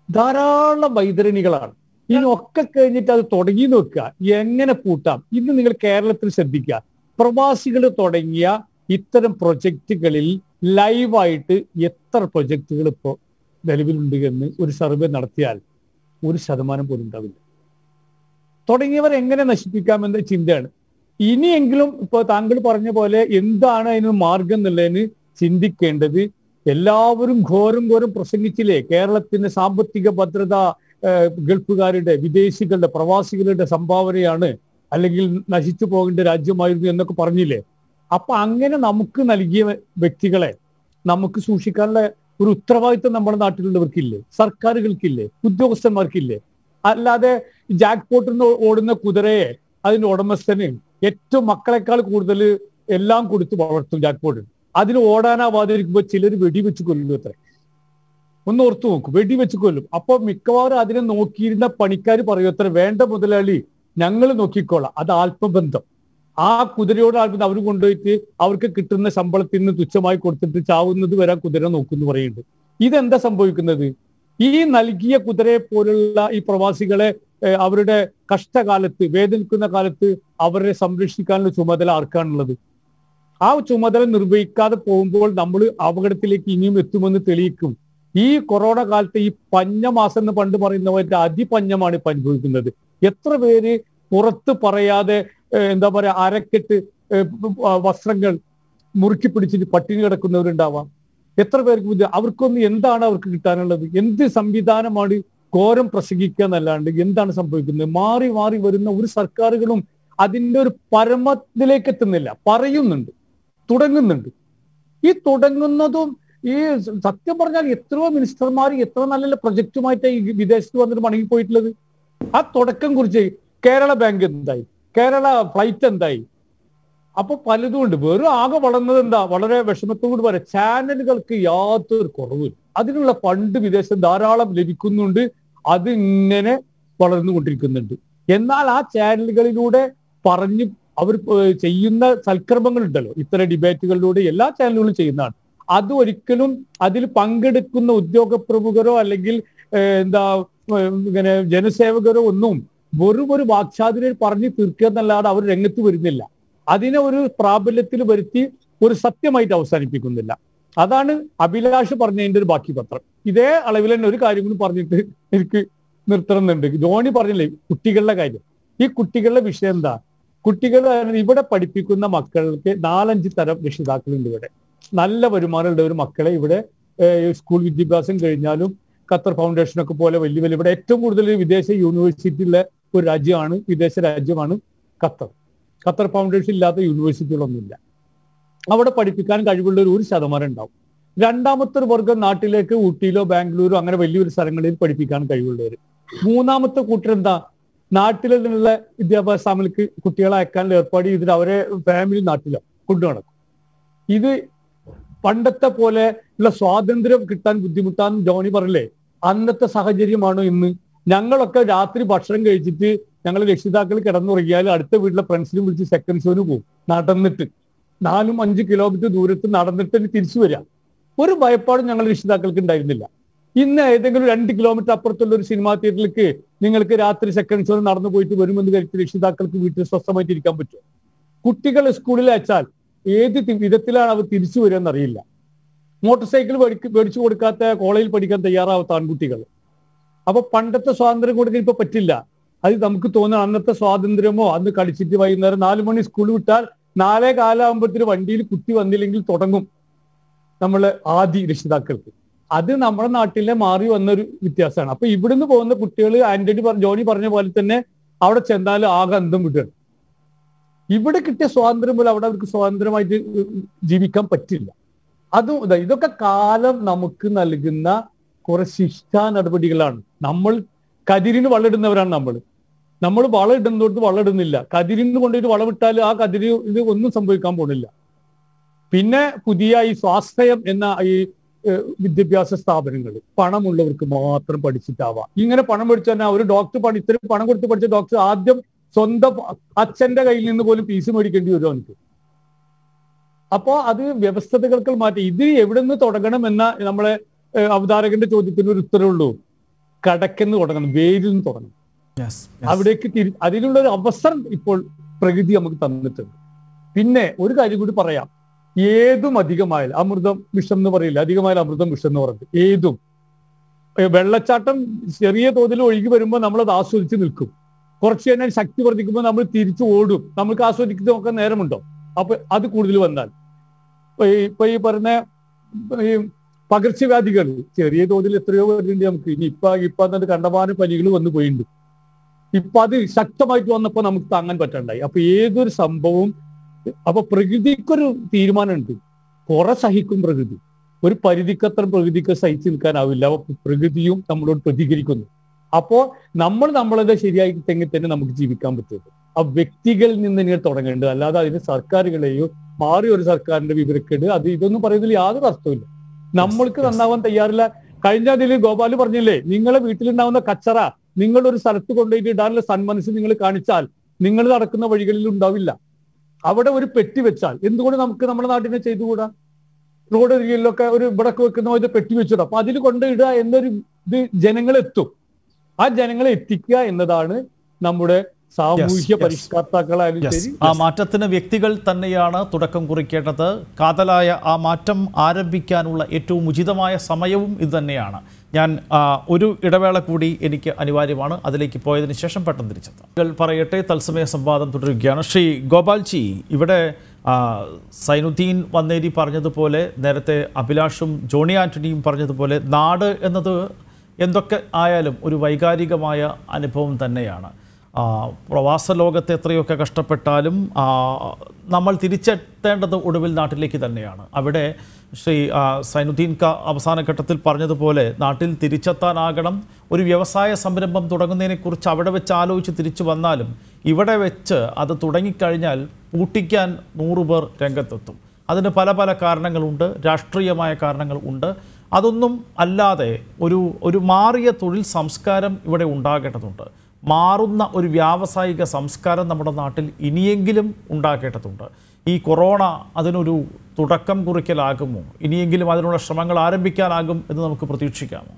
ധാരാളം വൈതരണികളാണ്. ഇതിനൊക്കെ കഴിഞ്ഞിട്ട് അത് തുടങ്ങി നോക്കുക, എങ്ങനെ പൂട്ടാം. ഇന്ന് നിങ്ങൾ കേരളത്തിൽ ശ്രദ്ധിക്കുക, പ്രവാസികൾ തുടങ്ങിയ ഇത്തരം പ്രൊജക്റ്റുകളിൽ ലൈവായിട്ട് എത്ര പ്രൊജക്റ്റുകൾ ഇപ്പോൾ നിലവിലുണ്ട് എന്ന് ഒരു സർവേ നടത്തിയാൽ ഒരു ശതമാനം പോലും ഉണ്ടാവില്ല. തുടങ്ങിയവർ എങ്ങനെ നശിപ്പിക്കാമെന്ന ചിന്തയാണ്. ഇനിയെങ്കിലും ഇപ്പൊ താങ്കൾ പറഞ്ഞ പോലെ എന്താണ് അതിന് മാർഗം എന്നുള്ളതിന് ചിന്തിക്കേണ്ടത്. എല്ലാവരും ഘോരം ഘോരം പ്രസംഗിച്ചില്ലേ, കേരളത്തിന്റെ സാമ്പത്തിക ഭദ്രത ഗൾഫുകാരുടെ, വിദേശികളുടെ, പ്രവാസികളുടെ സംഭാവനയാണ്, അല്ലെങ്കിൽ നശിച്ചു പോകേണ്ട രാജ്യമായിരുന്നു എന്നൊക്കെ പറഞ്ഞില്ലേ. അപ്പൊ അങ്ങനെ നമുക്ക് നൽകിയ വ്യക്തികളെ നമുക്ക് സൂക്ഷിക്കാനുള്ള ഒരു ഉത്തരവാദിത്വം നമ്മുടെ നാട്ടിലുള്ളവർക്കില്ലേ, സർക്കാരുകൾക്കില്ലേ, ഉദ്യോഗസ്ഥന്മാർക്കില്ലേ? അല്ലാതെ ജാക്ക് പോട്ടിൽ നിന്ന് ഓടുന്ന കുതിരയെ അതിന്റെ ഉടമസ്ഥന് ഏറ്റവും മക്കളെക്കാൾ കൂടുതൽ എല്ലാം കൊടുത്ത് വളർത്തും ജാക്ക് പോട്ട്. അതിന് ഓടാനാവാതിരിക്കുമ്പോൾ ചിലർ വെടിവെച്ച് കൊല്ലും. അത്ര ഒന്ന് ഓർത്തു നോക്കും, വെടിവെച്ച് കൊല്ലും. അപ്പൊ മിക്കവാറും അതിനെ നോക്കിയിരുന്ന പണിക്കാർ പറയും അത്ര, വേണ്ട മുതലാളി ഞങ്ങൾ നോക്കിക്കോളാം. അത് ആത്മബന്ധം. ആ കുതിരയോട് ആത്മബന്ധം അവർ കൊണ്ടുപോയിട്ട് അവർക്ക് കിട്ടുന്ന ശമ്പളത്തിൽ നിന്ന് തുച്ഛമായി കൊടുത്തിട്ട് ചാവുന്നത് വരാൻ കുതിര നോക്കുന്നു പറയുന്നുണ്ട്. ഇതെന്താ സംഭവിക്കുന്നത്? ഈ നൽകിയ കുതിരയെ പോലുള്ള ഈ പ്രവാസികളെ അവരുടെ കഷ്ടകാലത്ത്, വേദനിക്കുന്ന കാലത്ത് അവരെ സംരക്ഷിക്കാനുള്ള ചുമതല ആർക്കാണുള്ളത്? ആ ചുമതല നിർവഹിക്കാതെ പോകുമ്പോൾ നമ്മൾ അപകടത്തിലേക്ക് ഇനിയും എത്തുമെന്ന് തെളിയിക്കും. ഈ കൊറോണ കാലത്ത് ഈ പഞ്ഞമാസം എന്ന് പണ്ട് പറയുന്നവരുടെ അതിപഞ്ഞമാണ് ഇപ്പൊ അനുഭവിക്കുന്നത്. എത്ര പേര് പുറത്ത് പറയാതെ എന്താ പറയാ അരക്കെട്ട് വസ്ത്രങ്ങൾ മുറുക്കി പിടിച്ചിട്ട് പട്ടിണി കിടക്കുന്നവരുണ്ടാവാം. എത്ര പേർക്ക് ബുദ്ധി, അവർക്കൊന്നും എന്താണ് അവർക്ക് കിട്ടാനുള്ളത്? എന്ത് സംവിധാനമാണ്? ഘോരം പ്രസംഗിക്കുക എന്നല്ലാണ്ട് എന്താണ് സംഭവിക്കുന്നത്? മാറി മാറി വരുന്ന ഒരു സർക്കാരുകളും അതിൻ്റെ ഒരു പരമത്തിലേക്ക് എത്തുന്നില്ല. പറയുന്നുണ്ട്, തുടങ്ങുന്നുണ്ട്. ഈ തുടങ്ങുന്നതും ഈ സത്യം പറഞ്ഞാൽ എത്രയോ മിനിസ്റ്റർമാർ എത്ര നല്ല നല്ല പ്രൊജക്റ്റുമായിട്ടാണ് ഈ വിദേശത്ത് വന്നിട്ട് മടങ്ങിപ്പോയിട്ടുള്ളത്. ആ തുടക്കം കുറിച്ച് കേരള ബാങ്ക് എന്തായി, കേരള ഫ്ലൈറ്റ് എന്തായി? അപ്പൊ പലതും ഉണ്ട്. വെറും ആകെ വളർന്നത് എന്താ, വളരെ വിഷമത്തോട് പറയാം, ചാനലുകൾക്ക് യാതൊരു കുറവില്ല. അതിനുള്ള ഫണ്ട് വിദേശത്ത് ധാരാളം ലഭിക്കുന്നുണ്ട്. അത് ഇങ്ങനെ വളർന്നുകൊണ്ടിരിക്കുന്നുണ്ട്. എന്നാൽ ആ ചാനലുകളിലൂടെ പറഞ്ഞ് അവർ ചെയ്യുന്ന സൽക്കർമ്മങ്ങൾ ഉണ്ടല്ലോ, ഇത്തരം ഡിബേറ്റുകളിലൂടെ എല്ലാ ചാനലുകളും ചെയ്യുന്നതാണ്. അത് ഒരിക്കലും അതിൽ പങ്കെടുക്കുന്ന ഉദ്യോഗ പ്രമുഖരോ അല്ലെങ്കിൽ എന്താ ഇങ്ങനെ ജനസേവകരോ ഒന്നും വെറും ഒരു വാക്ചാതുര്യർ പറഞ്ഞ് തീർക്കുക എന്നല്ലാതെ അവർ രംഗത്ത് വരുന്നില്ല. അതിനെ ഒരു പ്രാബല്യത്തിൽ വരുത്തി ഒരു സത്യമായിട്ട് അവസാനിപ്പിക്കുന്നില്ല. അതാണ് അഭിലാഷ് പറഞ്ഞതിന്റെ ഒരു ബാക്കി പത്രം. ഇതേ അളവിൽ തന്നെ ഒരു കാര്യം കൂടി പറഞ്ഞിട്ട് എനിക്ക് നിർത്തണമെന്നുണ്ട്. ജോണി പറഞ്ഞില്ലേ കുട്ടികളുടെ കാര്യം. ഈ കുട്ടികളുടെ വിഷയം എന്താ? കുട്ടികൾ ഇവിടെ പഠിപ്പിക്കുന്ന മക്കൾക്ക് നാലഞ്ച് തരം രക്ഷിതാക്കളുണ്ട്. ഇവിടെ നല്ല വരുമാനമുള്ള ഒരു മക്കളെ ഇവിടെ സ്കൂൾ വിദ്യാഭ്യാസം കഴിഞ്ഞാലും ഖത്തർ ഫൗണ്ടേഷനൊക്കെ പോലെ വലിയ വലിയ ഇവിടെ ഏറ്റവും കൂടുതൽ വിദേശ യൂണിവേഴ്സിറ്റിയുള്ള ഒരു രാജ്യമാണ്, വിദേശ രാജ്യമാണ് ഖത്തർ. ഖത്തർ ഫൗണ്ടേഷൻ ഇല്ലാത്ത യൂണിവേഴ്സിറ്റികളൊന്നുമില്ല. അവിടെ പഠിപ്പിക്കാൻ കഴിവുള്ള ഒരു ശതമാനം ഉണ്ടാവും. രണ്ടാമത്തെ ഒരു വർഗം നാട്ടിലേക്ക് ഊട്ടിയിലോ ബാംഗ്ലൂരോ അങ്ങനെ വലിയൊരു സ്ഥലങ്ങളിൽ പഠിപ്പിക്കാൻ കഴിവുള്ളവർ. മൂന്നാമത്തെ കൂട്ടർ എന്താ, നാട്ടിലുള്ള വിദ്യാഭ്യാസ സ്ഥാപനങ്ങൾക്ക് കുട്ടികളെ അയക്കാൻ ഏർപ്പാട് ചെയ്തിട്ട് അവരെ ഫാമിലി നാട്ടിലോ കൊണ്ടു നടക്കും. ഇത് പണ്ടത്തെ പോലെ ഉള്ള സ്വാതന്ത്ര്യം കിട്ടാൻ ബുദ്ധിമുട്ടാന്ന് ജോണി പറയില്ലേ, അന്നത്തെ സാഹചര്യമാണോ ഇന്ന്? ഞങ്ങളൊക്കെ രാത്രി ഭക്ഷണം കഴിച്ചിട്ട് ഞങ്ങൾ രക്ഷിതാക്കൾ കിടന്നുറങ്ങിയാൽ അടുത്ത വീട്ടിലെ ഫ്രണ്ട്സിനും വിളിച്ച് സെക്കൻഡ് ഷോന് പോകും. നടന്നിട്ട് നാലും അഞ്ച് കിലോമീറ്റർ ദൂരത്ത് നടന്നിട്ട് തിരിച്ചു വരിക. ഒരു ഭയപ്പാടും ഞങ്ങൾ രക്ഷിതാക്കൾക്ക് ഉണ്ടായിരുന്നില്ല. ഇന്ന് ഏതെങ്കിലും രണ്ട് കിലോമീറ്റർ അപ്പുറത്തുള്ള ഒരു സിനിമാ തിയേറ്ററിലേക്ക് നിങ്ങൾക്ക് രാത്രി സെക്കൻഡ് ഷോ നടന്നു പോയിട്ട് വരുമെന്ന് കരുതി രക്ഷിതാക്കൾക്ക് വീട്ടിൽ സ്വസ്ഥമായിട്ട് ഇരിക്കാൻ പറ്റുമോ? കുട്ടികൾ സ്കൂളിൽ അയച്ചാൽ ഏത് വിധത്തിലാണ് അവർ തിരിച്ചു വരിക എന്നറിയില്ല. മോട്ടോർ സൈക്കിൾ മേടിക്ക് മേടിച്ചു കൊടുക്കാത്ത കോളേജിൽ പഠിക്കാൻ തയ്യാറാവാത്ത ആൺകുട്ടികൾ. അപ്പൊ പണ്ടത്തെ സ്വാതന്ത്ര്യം കൊടുക്കാൻ ഇപ്പൊ പറ്റില്ല. അത് നമുക്ക് തോന്നുന്നു അന്നത്തെ സ്വാതന്ത്ര്യമോ, അന്ന് കളിച്ചിട്ട് വൈകുന്നേരം നാലു മണി സ്കൂൾ വിട്ടാൽ നാലേ കാലാകുമ്പോഴത്തേന് വണ്ടിയിൽ കുട്ടി വന്നില്ലെങ്കിൽ തുടങ്ങും നമ്മൾ ആദ്യ രക്ഷിതാക്കൾക്ക്. അത് നമ്മുടെ നാട്ടിലെ മാറി വന്നൊരു വ്യത്യാസമാണ്. അപ്പൊ ഇവിടുന്ന് പോകുന്ന കുട്ടികൾ ആന്റണി ജോണി പറഞ്ഞ പോലെ തന്നെ അവിടെ ചെന്നാൽ ആകെ അന്തം വിടുകയാണ്. ഇവിടെ കിട്ടിയ സ്വാതന്ത്ര്യം പോലെ അവിടെ അവർക്ക് സ്വാതന്ത്ര്യമായിട്ട് ജീവിക്കാൻ പറ്റില്ല. അതും ഇതൊക്കെ കാലം നമുക്ക് നൽകുന്ന കുറെ ശിക്ഷാ നടപടികളാണ്. നമ്മൾ കതിരിന് വളമിടുന്നവരാണ് നമ്മൾ. നമ്മൾ വളം ഇടുന്നോടത്ത് വളം ഇടുന്നില്ല. കതിരിന് കൊണ്ടുപോയിട്ട് വളമിട്ടാൽ ആ കതിര് ഇത് ഒന്നും സംഭവിക്കാൻ പോണില്ല. പിന്നെ പുതിയ ഈ സ്വാശ്രയം എന്ന ഈ വിദ്യാഭ്യാസ സ്ഥാപനങ്ങൾ പണമുള്ളവർക്ക് മാത്രം പഠിച്ചിട്ടാവാം. ഇങ്ങനെ പണം പഠിച്ചു തന്നെ ഒരു ഡോക്ടർ പണി ഇത്രയും പണം കൊടുത്ത് പഠിച്ച ഡോക്ടർ ആദ്യം സ്വന്തം അച്ഛന്റെ കയ്യിൽ നിന്ന് പോലും ഫീസ് മേടിക്കേണ്ടി വരും അവർക്ക്. അപ്പോ അത് വ്യവസ്ഥതകൾക്ക് മാറ്റി ഇത് എവിടെ നിന്ന് തുടങ്ങണം എന്ന നമ്മളെ അവതാരകന്റെ ചോദ്യത്തിന് ഒരു ഉത്തരവുള്ളൂ. കടക്കെന്ന് തുടങ്ങണം, വേരിൽ നിന്ന് തുടങ്ങണം. അവിടേക്ക് തിരി അതിനുള്ള ഒരു അവസരം ഇപ്പോൾ പ്രകൃതി നമുക്ക് തന്നിട്ടുണ്ട്. പിന്നെ ഒരു കാര്യം കൂടി പറയാം, ഏതും അധികമായാലും അമൃതം വിഷം എന്ന് പറയില്ല, അധികമായാലും അമൃതം വിഷം എന്ന് പറഞ്ഞത് ഏതും. വെള്ളച്ചാട്ടം ചെറിയ തോതിൽ ഒഴുകി വരുമ്പോൾ നമ്മളത് ആസ്വദിച്ച് നിൽക്കും. കുറച്ച് കഴിഞ്ഞാൽ ശക്തി വർദ്ധിക്കുമ്പോൾ നമ്മൾ തിരിച്ചു ഓടും. നമുക്ക് ആസ്വദിച്ച് നോക്കാൻ നേരമുണ്ടോ? അപ്പൊ അത് കൂടുതൽ വന്നാൽ ഇപ്പൊ ഈ പറഞ്ഞ ഈ പകർച്ചവ്യാധികൾ ചെറിയ തോതിൽ എത്രയോ വരുന്നുണ്ട് നമുക്ക്. ഇനി ഇപ്പൊ ഇപ്പൊ എന്നിട്ട് കണ്ടമാനം പനികൾ വന്നു പോയിട്ടുണ്ട്. ഇപ്പൊ അത് ശക്തമായിട്ട് വന്നപ്പോ നമുക്ക് താങ്ങാൻ പറ്റണ്ടായി. അപ്പൊ ഏതൊരു സംഭവവും അപ്പൊ പ്രകൃതിക്കൊരു തീരുമാനമുണ്ട്. കുറെ സഹിക്കും പ്രകൃതി, ഒരു പരിധിക്കത്ര പ്രകൃതിക്ക് സഹിച്ചു നിൽക്കാനാവില്ല. അപ്പൊ പ്രകൃതിയും നമ്മളോട് പ്രതികരിക്കുന്നു. അപ്പോ നമ്മൾ നമ്മളത് ശരിയായിട്ടെങ്കിൽ തന്നെ നമുക്ക് ജീവിക്കാൻ പറ്റുള്ളൂ. ആ വ്യക്തികളിൽ നിന്ന് ഇങ്ങനെ തുടങ്ങേണ്ടത്, അല്ലാതെ അതിന് സർക്കാരുകളെയോ മാറി ഒരു സർക്കാരിന്റെ വിവരക്കേട് അത് ഇതൊന്നും പറയുന്നതിൽ യാതൊരു അർത്ഥമില്ല. നമ്മൾക്ക് നന്നാവാൻ തയ്യാറില്ല. കഴിഞ്ഞ അതിൽ ഗോപാല് പറഞ്ഞില്ലേ, നിങ്ങളെ വീട്ടിലുണ്ടാവുന്ന കച്ചറ നിങ്ങളൊരു സ്ഥലത്ത് കൊണ്ടുപോയിട്ട് ഇടാനുള്ള സന്മനസ് നിങ്ങൾ കാണിച്ചാൽ നിങ്ങൾ നടക്കുന്ന വഴികളിൽ ഉണ്ടാവില്ല. അവിടെ ഒരു പെട്ടി വെച്ചാൽ എന്തുകൊണ്ട് നമുക്ക് നമ്മുടെ നാട്ടിനെ ചെയ്തുകൂടാ? റോഡ് ഏരിയയിലൊക്കെ ഒരു ഇവിടൊക്കെ വെക്കുന്ന ഒരു പെട്ടി വെച്ചിടും. അപ്പൊ അതിൽ കൊണ്ടിടുക എന്നൊരു ഇത് ജനങ്ങളെത്തും. ആ ജനങ്ങളെ എത്തിക്കുക എന്നതാണ് നമ്മുടെ സാമൂഹ്യ പരിഷ്കർത്താക്കളായാലും ശരി. ആ മാറ്റത്തിന് വ്യക്തികൾ തന്നെയാണ് തുടക്കം കുറിക്കേണ്ടത്. കാതലായ ആ മാറ്റം ആരംഭിക്കാനുള്ള ഏറ്റവും ഉചിതമായ സമയവും ഇത് തന്നെയാണ്. ഞാൻ ഒരു ഇടവേള കൂടി എനിക്ക് അനിവാര്യമാണ്. അതിലേക്ക് പോയതിനു ശേഷം പെട്ടെന്ന് തിരിച്ചെത്താം. പറയട്ടെ, തത്സമയ സംവാദം തുടരുകയാണ്. ശ്രീ ഗോപാൽജി, ഇവിടെ സൈനുദ്ദീൻ വന്നേരി പറഞ്ഞതുപോലെ, നേരത്തെ അഭിലാഷും ജോണി ആന്റണിയും പറഞ്ഞതുപോലെ, നാട് എന്നത് എന്തൊക്കെ ആയാലും ഒരു വൈകാരികമായ അനുഭവം തന്നെയാണ്. പ്രവാസ ലോകത്ത് എത്രയൊക്കെ കഷ്ടപ്പെട്ടാലും നമ്മൾ തിരിച്ചെത്തേണ്ടത് ഒടുവിൽ നാട്ടിലേക്ക് തന്നെയാണ്. അവിടെ ശ്രീ സൈനുദ്ദീൻ ക അവസാന ഘട്ടത്തിൽ പറഞ്ഞതുപോലെ നാട്ടിൽ തിരിച്ചെത്താനാകണം. ഒരു വ്യവസായ സംരംഭം തുടങ്ങുന്നതിനെക്കുറിച്ച് അവിടെ വെച്ച് ആലോചിച്ച് തിരിച്ചു വന്നാലും ഇവിടെ വെച്ച് അത് തുടങ്ങിക്കഴിഞ്ഞാൽ പൂട്ടിക്കാൻ നൂറുപേർ രംഗത്തെത്തും. അതിന് പല പല കാരണങ്ങളുണ്ട്, രാഷ്ട്രീയമായ കാരണങ്ങൾ ഉണ്ട്. അതൊന്നും അല്ലാതെ ഒരു ഒരു മാറിയ തൊഴിൽ സംസ്കാരം ഇവിടെ ഉണ്ടാകേണ്ടതുണ്ട്. മാറുന്ന ഒരു വ്യാവസായിക സംസ്കാരം നമ്മുടെ നാട്ടിൽ ഇനിയെങ്കിലും ഉണ്ടാക്കേണ്ടതുണ്ട്. ഈ കൊറോണ അതിനൊരു തുടക്കം കുറിക്കലാകുമോ? ഇനിയെങ്കിലും അതിനുള്ള ശ്രമങ്ങൾ ആരംഭിക്കാനാകും എന്ന് നമുക്ക് പ്രതീക്ഷിക്കാമോ?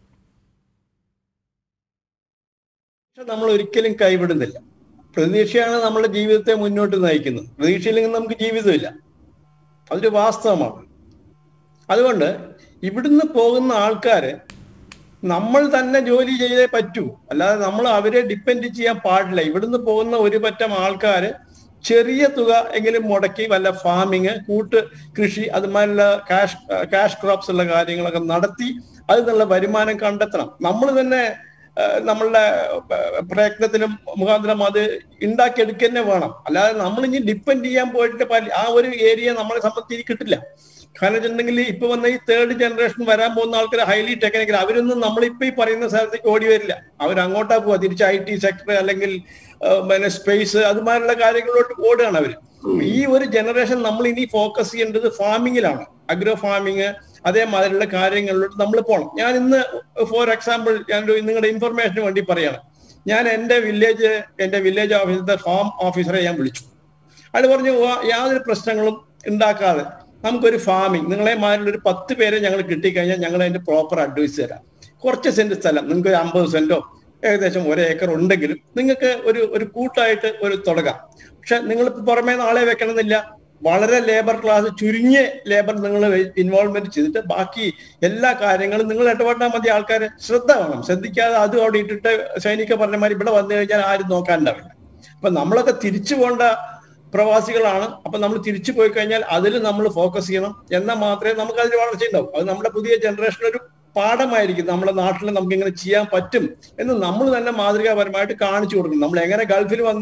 നമ്മൾ ഒരിക്കലും കൈവിടുന്നില്ല. പ്രതീക്ഷയാണ് നമ്മുടെ ജീവിതത്തെ മുന്നോട്ട് നയിക്കുന്നത്. പ്രതീക്ഷയില്ലെങ്കിൽ നമുക്ക് ജീവിതമില്ല. അതൊരു വാസ്തവമാണ്. അതുകൊണ്ട് ഇവിടുന്ന് പോകുന്ന ആൾക്കാര് നമ്മൾ തന്നെ ജോലി ചെയ്തേ പറ്റൂ, അല്ലാതെ നമ്മൾ അവരെ ഡിപ്പെൻഡ് ചെയ്യാൻ പാടില്ല. ഇവിടുന്ന് പോകുന്ന ഒരു പറ്റം ആൾക്കാര് ചെറിയ തുക എങ്കിലും മുടക്കി വല്ല ഫാമിങ്, കൂട്ട് കൃഷി, അതുമാതിരിയുള്ള കാഷ് കാഷ് ക്രോപ്സ് ഉള്ള കാര്യങ്ങളൊക്കെ നടത്തി അതിൽ നിന്നുള്ള വരുമാനം കണ്ടെത്തണം. നമ്മൾ തന്നെ നമ്മളുടെ പ്രയത്നത്തിനും മുഖാന്തരം അത് ഉണ്ടാക്കിയെടുക്കുക തന്നെ വേണം. അല്ലാതെ നമ്മൾ ഇനി ഡിപ്പെൻഡ് ചെയ്യാൻ പോയിട്ട് ആ ഒരു ഏരിയ നമ്മളെ സംബന്ധിച്ച് കിട്ടില്ല. കാരണം വെച്ചിട്ടുണ്ടെങ്കിൽ ഇപ്പൊ വന്ന ഈ തേർഡ് ജനറേഷൻ വരാൻ പോകുന്ന ആൾക്കാർ ഹൈലി ടെക്നിക്കൽ, അവരൊന്നും നമ്മളിപ്പോ ഈ പറയുന്ന സ്ഥലത്തേക്ക് ഓടി വരില്ല. അവർ അങ്ങോട്ടാ പോവാ, തിരിച്ച് ഐ ടി സെക്ടർ അല്ലെങ്കിൽ പിന്നെ സ്പേസ് അതുമാതിരിയുള്ള കാര്യങ്ങളിലോട്ട് ഓടുകയാണ് അവര്. ഈ ഒരു ജനറേഷൻ നമ്മൾ ഇനി ഫോക്കസ് ചെയ്യേണ്ടത് ഫാമിങ്ങിലാണ്, അഗ്രോ ഫാമിങ് അതേമാതിരിയുള്ള കാര്യങ്ങളിലോട്ട് നമ്മൾ പോകണം. ഞാൻ ഇന്ന് ഫോർ എക്സാമ്പിൾ ഞാൻ നിങ്ങളുടെ ഇൻഫർമേഷന് വേണ്ടി പറയാണ്. ഞാൻ എൻ്റെ വില്ലേജ് എൻ്റെ വില്ലേജ് ഓഫീസത്തെ ഫാം ഓഫീസറെ ഞാൻ വിളിച്ചു. അയാൾ പറഞ്ഞു യാതൊരു പ്രശ്നങ്ങളും ഉണ്ടാക്കാതെ നമുക്കൊരു ഫാമിങ്, നിങ്ങളെ മാതിരിയുള്ള ഒരു പത്ത് പേരെ ഞങ്ങൾ കിട്ടിക്കഴിഞ്ഞാൽ ഞങ്ങൾ അതിന്റെ പ്രോപ്പർ അഡ്വൈസ് തരാം. കുറച്ച് സെന്റ് സ്ഥലം, നിങ്ങൾക്ക് ഒരു അമ്പത് സെന്റോ ഏകദേശം ഒരു ഏക്കർ ഉണ്ടെങ്കിലും നിങ്ങൾക്ക് ഒരു ഒരു കൂട്ടായിട്ട് ഒരു തുടങ്ങാം. പക്ഷെ നിങ്ങൾ പുറമേ നാളെ വെക്കണമെന്നില്ല. വളരെ ലേബർ ക്ലാസ് ചുരുങ്ങിയ ലേബർ നിങ്ങൾ ഇൻവോൾവ്മെന്റ് ചെയ്തിട്ട് ബാക്കി എല്ലാ കാര്യങ്ങളും നിങ്ങൾ ഇടപെട്ടാൽ മതി. ആൾക്കാർ ശ്രദ്ധ വേണം. ശ്രദ്ധിക്കാതെ അത് അവിടെ ഇട്ടിട്ട് സൈനിക പറഞ്ഞമാർ ഇവിടെ വന്നു കഴിഞ്ഞാൽ ആരും നോക്കാനുണ്ടാവില്ല. അപ്പൊ നമ്മളൊക്കെ തിരിച്ചു പോകേണ്ട പ്രവാസികളാണ്. അപ്പൊ നമ്മൾ തിരിച്ചു പോയി കഴിഞ്ഞാൽ അതിൽ നമ്മൾ ഫോക്കസ് ചെയ്യണം. എന്നാൽ മാത്രമേ നമുക്ക് അതിൽ വളർച്ച ഉണ്ടാവും. അത് നമ്മുടെ പുതിയ ജനറേഷൻ ഒരു പാഠമായിരിക്കും. നമ്മുടെ നാട്ടിൽ നമുക്ക് ഇങ്ങനെ ചെയ്യാൻ പറ്റും എന്ന് നമ്മൾ തന്നെ മാതൃകാപരമായിട്ട് കാണിച്ചു കൊടുക്കണം. നമ്മൾ എങ്ങനെ ഗൾഫിൽ വന്ന്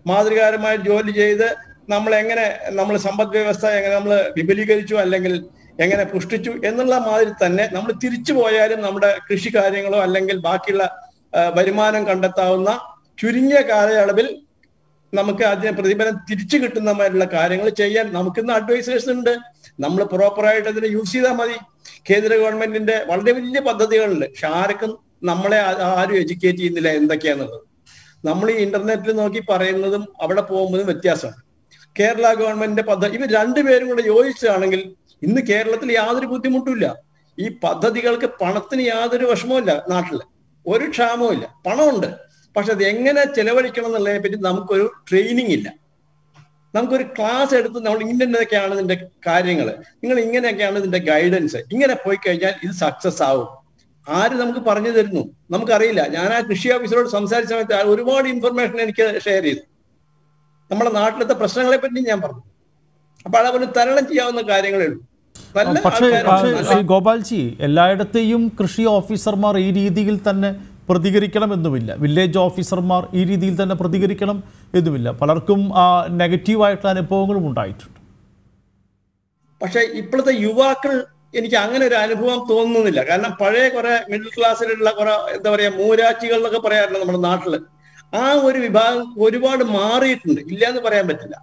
മാതൃകാപരമായി ജോലി ചെയ്ത് നമ്മൾ എങ്ങനെ നമ്മൾ സമ്പദ് വ്യവസ്ഥ എങ്ങനെ നമ്മൾ വിപുലീകരിച്ചു അല്ലെങ്കിൽ എങ്ങനെ പുഷ്ടിച്ചു എന്നുള്ള മാതിരി തന്നെ നമ്മൾ തിരിച്ചു പോയാലും നമ്മുടെ കൃഷി കാര്യങ്ങളോ അല്ലെങ്കിൽ ബാക്കിയുള്ള വരുമാനം കണ്ടെത്താവുന്ന ചുരുങ്ങിയ കാലയളവിൽ നമുക്ക് അതിന് പ്രതിഫലം തിരിച്ചു കിട്ടുന്നമായിട്ടുള്ള കാര്യങ്ങൾ ചെയ്യാൻ നമുക്കിന്ന് അഡ്വൈസേഴ്സ് ഉണ്ട്. നമ്മൾ പ്രോപ്പറായിട്ട് അതിനെ യൂസ് ചെയ്താൽ മതി. കേന്ദ്ര ഗവൺമെന്റിന്റെ വളരെ വലിയ പദ്ധതികളുണ്ട്. പക്ഷെ ആർക്കും നമ്മളെ ആരും എഡ്യൂക്കേറ്റ് ചെയ്യുന്നില്ല എന്തൊക്കെയാന്നുള്ളത്. നമ്മൾ ഈ ഇന്റർനെറ്റിൽ നോക്കി പറയുന്നതും അവിടെ പോകുന്നതും വ്യത്യാസമാണ്. കേരള ഗവൺമെന്റിന്റെ പദ്ധതി ഇവർ രണ്ടുപേരും കൂടെ യോജിച്ചതാണെങ്കിൽ ഇന്ന് കേരളത്തിൽ യാതൊരു ബുദ്ധിമുട്ടുമില്ല. ഈ പദ്ധതികൾക്ക് പണത്തിന് യാതൊരു വിഷമവുമില്ല. നാട്ടില് ഒരു ക്ഷാമവും ഇല്ല. പണമുണ്ട്. പക്ഷെ അത് എങ്ങനെ ചെലവഴിക്കണം എന്നുള്ളതിനെ പറ്റി നമുക്കൊരു ട്രെയിനിങ് ഇല്ല. നമുക്കൊരു ക്ലാസ് എടുത്ത് നമ്മൾ ഇങ്ങനെയൊക്കെയാണ് ഇതിന്റെ കാര്യങ്ങൾ, നിങ്ങൾ ഇങ്ങനെയൊക്കെയാണ് ഇതിന്റെ ഗൈഡൻസ്, ഇങ്ങനെ പോയി കഴിഞ്ഞാൽ ഇത് സക്സസ് ആവും. ആര് നമുക്ക് പറഞ്ഞു തരുന്നു? നമുക്കറിയില്ല. ഞാൻ ആ കൃഷി ഓഫീസറോട് സംസാരിച്ച സമയത്ത് ഒരുപാട് ഇൻഫർമേഷൻ എനിക്ക് ഷെയർ ചെയ്തു. നമ്മുടെ നാട്ടിലത്തെ പ്രശ്നങ്ങളെ പറ്റി ഞാൻ പറഞ്ഞു. അപ്പൊ അതേപോലെ തരണം ചെയ്യാവുന്ന കാര്യങ്ങളേ ഉള്ളൂ. പക്ഷേ ശ്രീ ഗോപാൽജി, എല്ലായിടത്തെയും കൃഷി ഓഫീസർമാർ ഈ രീതിയിൽ തന്നെ പ്രതികരിക്കണമെന്നുമില്ല. വില്ലേജ് ഓഫീസർമാർ ഈ രീതിയിൽ തന്നെ പ്രതികരിക്കണം എന്നുമില്ല. പലർക്കും നെഗറ്റീവായിട്ടുള്ള അനുഭവങ്ങളും ഉണ്ടായിട്ടുണ്ട്. പക്ഷെ ഇപ്പോഴത്തെ യുവാക്കൾ എനിക്ക് അങ്ങനെ ഒരു അനുഭവം തോന്നുന്നില്ല. കാരണം പഴയ കുറെ മിഡിൽ ക്ലാസ്സിലുള്ള കുറെ എന്താ പറയാ മൂരാച്ചികൾ എന്നൊക്കെ പറയാറുണ്ട് നമ്മുടെ നാട്ടില്. ആ ഒരു വിഭാഗം ഒരുപാട് മാറിയിട്ടുണ്ട്. ഇല്ല എന്ന് പറയാൻ പറ്റില്ല.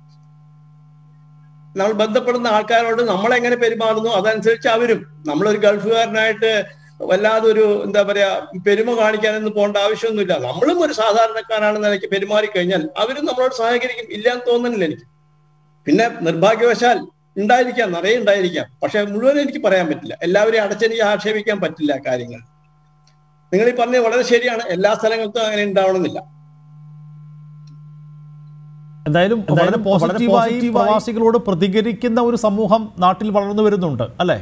നമ്മൾ ബന്ധപ്പെടുന്ന ആൾക്കാരോട് നമ്മളെങ്ങനെ പെരുമാറുന്നു അതനുസരിച്ച് അവരും. നമ്മളൊരു ഗൾഫുകാരനായിട്ട് വല്ലാതെ ഒരു എന്താ പറയാ പെരുമ കാണിക്കാനൊന്നും പോകേണ്ട ആവശ്യമൊന്നുമില്ല. നമ്മളും ഒരു സാധാരണക്കാരാണെന്ന് എനിക്ക് പെരുമാറി കഴിഞ്ഞാൽ അവരും നമ്മളോട് സഹകരിക്കും. ഇല്ലാന്ന് തോന്നുന്നില്ല എനിക്ക്. പിന്നെ നിർഭാഗ്യവശാൽ ഉണ്ടായിരിക്കാം, നിറയെ ഉണ്ടായിരിക്കാം. പക്ഷെ മുഴുവൻ എനിക്ക് പറയാൻ പറ്റില്ല. എല്ലാവരെയും അടച്ചെനിക്ക് ആക്ഷേപിക്കാൻ പറ്റില്ല കാര്യങ്ങൾ. നിങ്ങൾ ഈ പറഞ്ഞത് വളരെ ശരിയാണ്. എല്ലാ സ്ഥലങ്ങൾക്കും അങ്ങനെ ഉണ്ടാവണമെന്നില്ല. എന്തായാലും വളരെ പോസിറ്റീവായി പ്രവാസികളോട് പ്രതികരിക്കുന്ന ഒരു സമൂഹം നാട്ടിൽ വളർന്നു വരുന്നുണ്ട് അല്ലേ?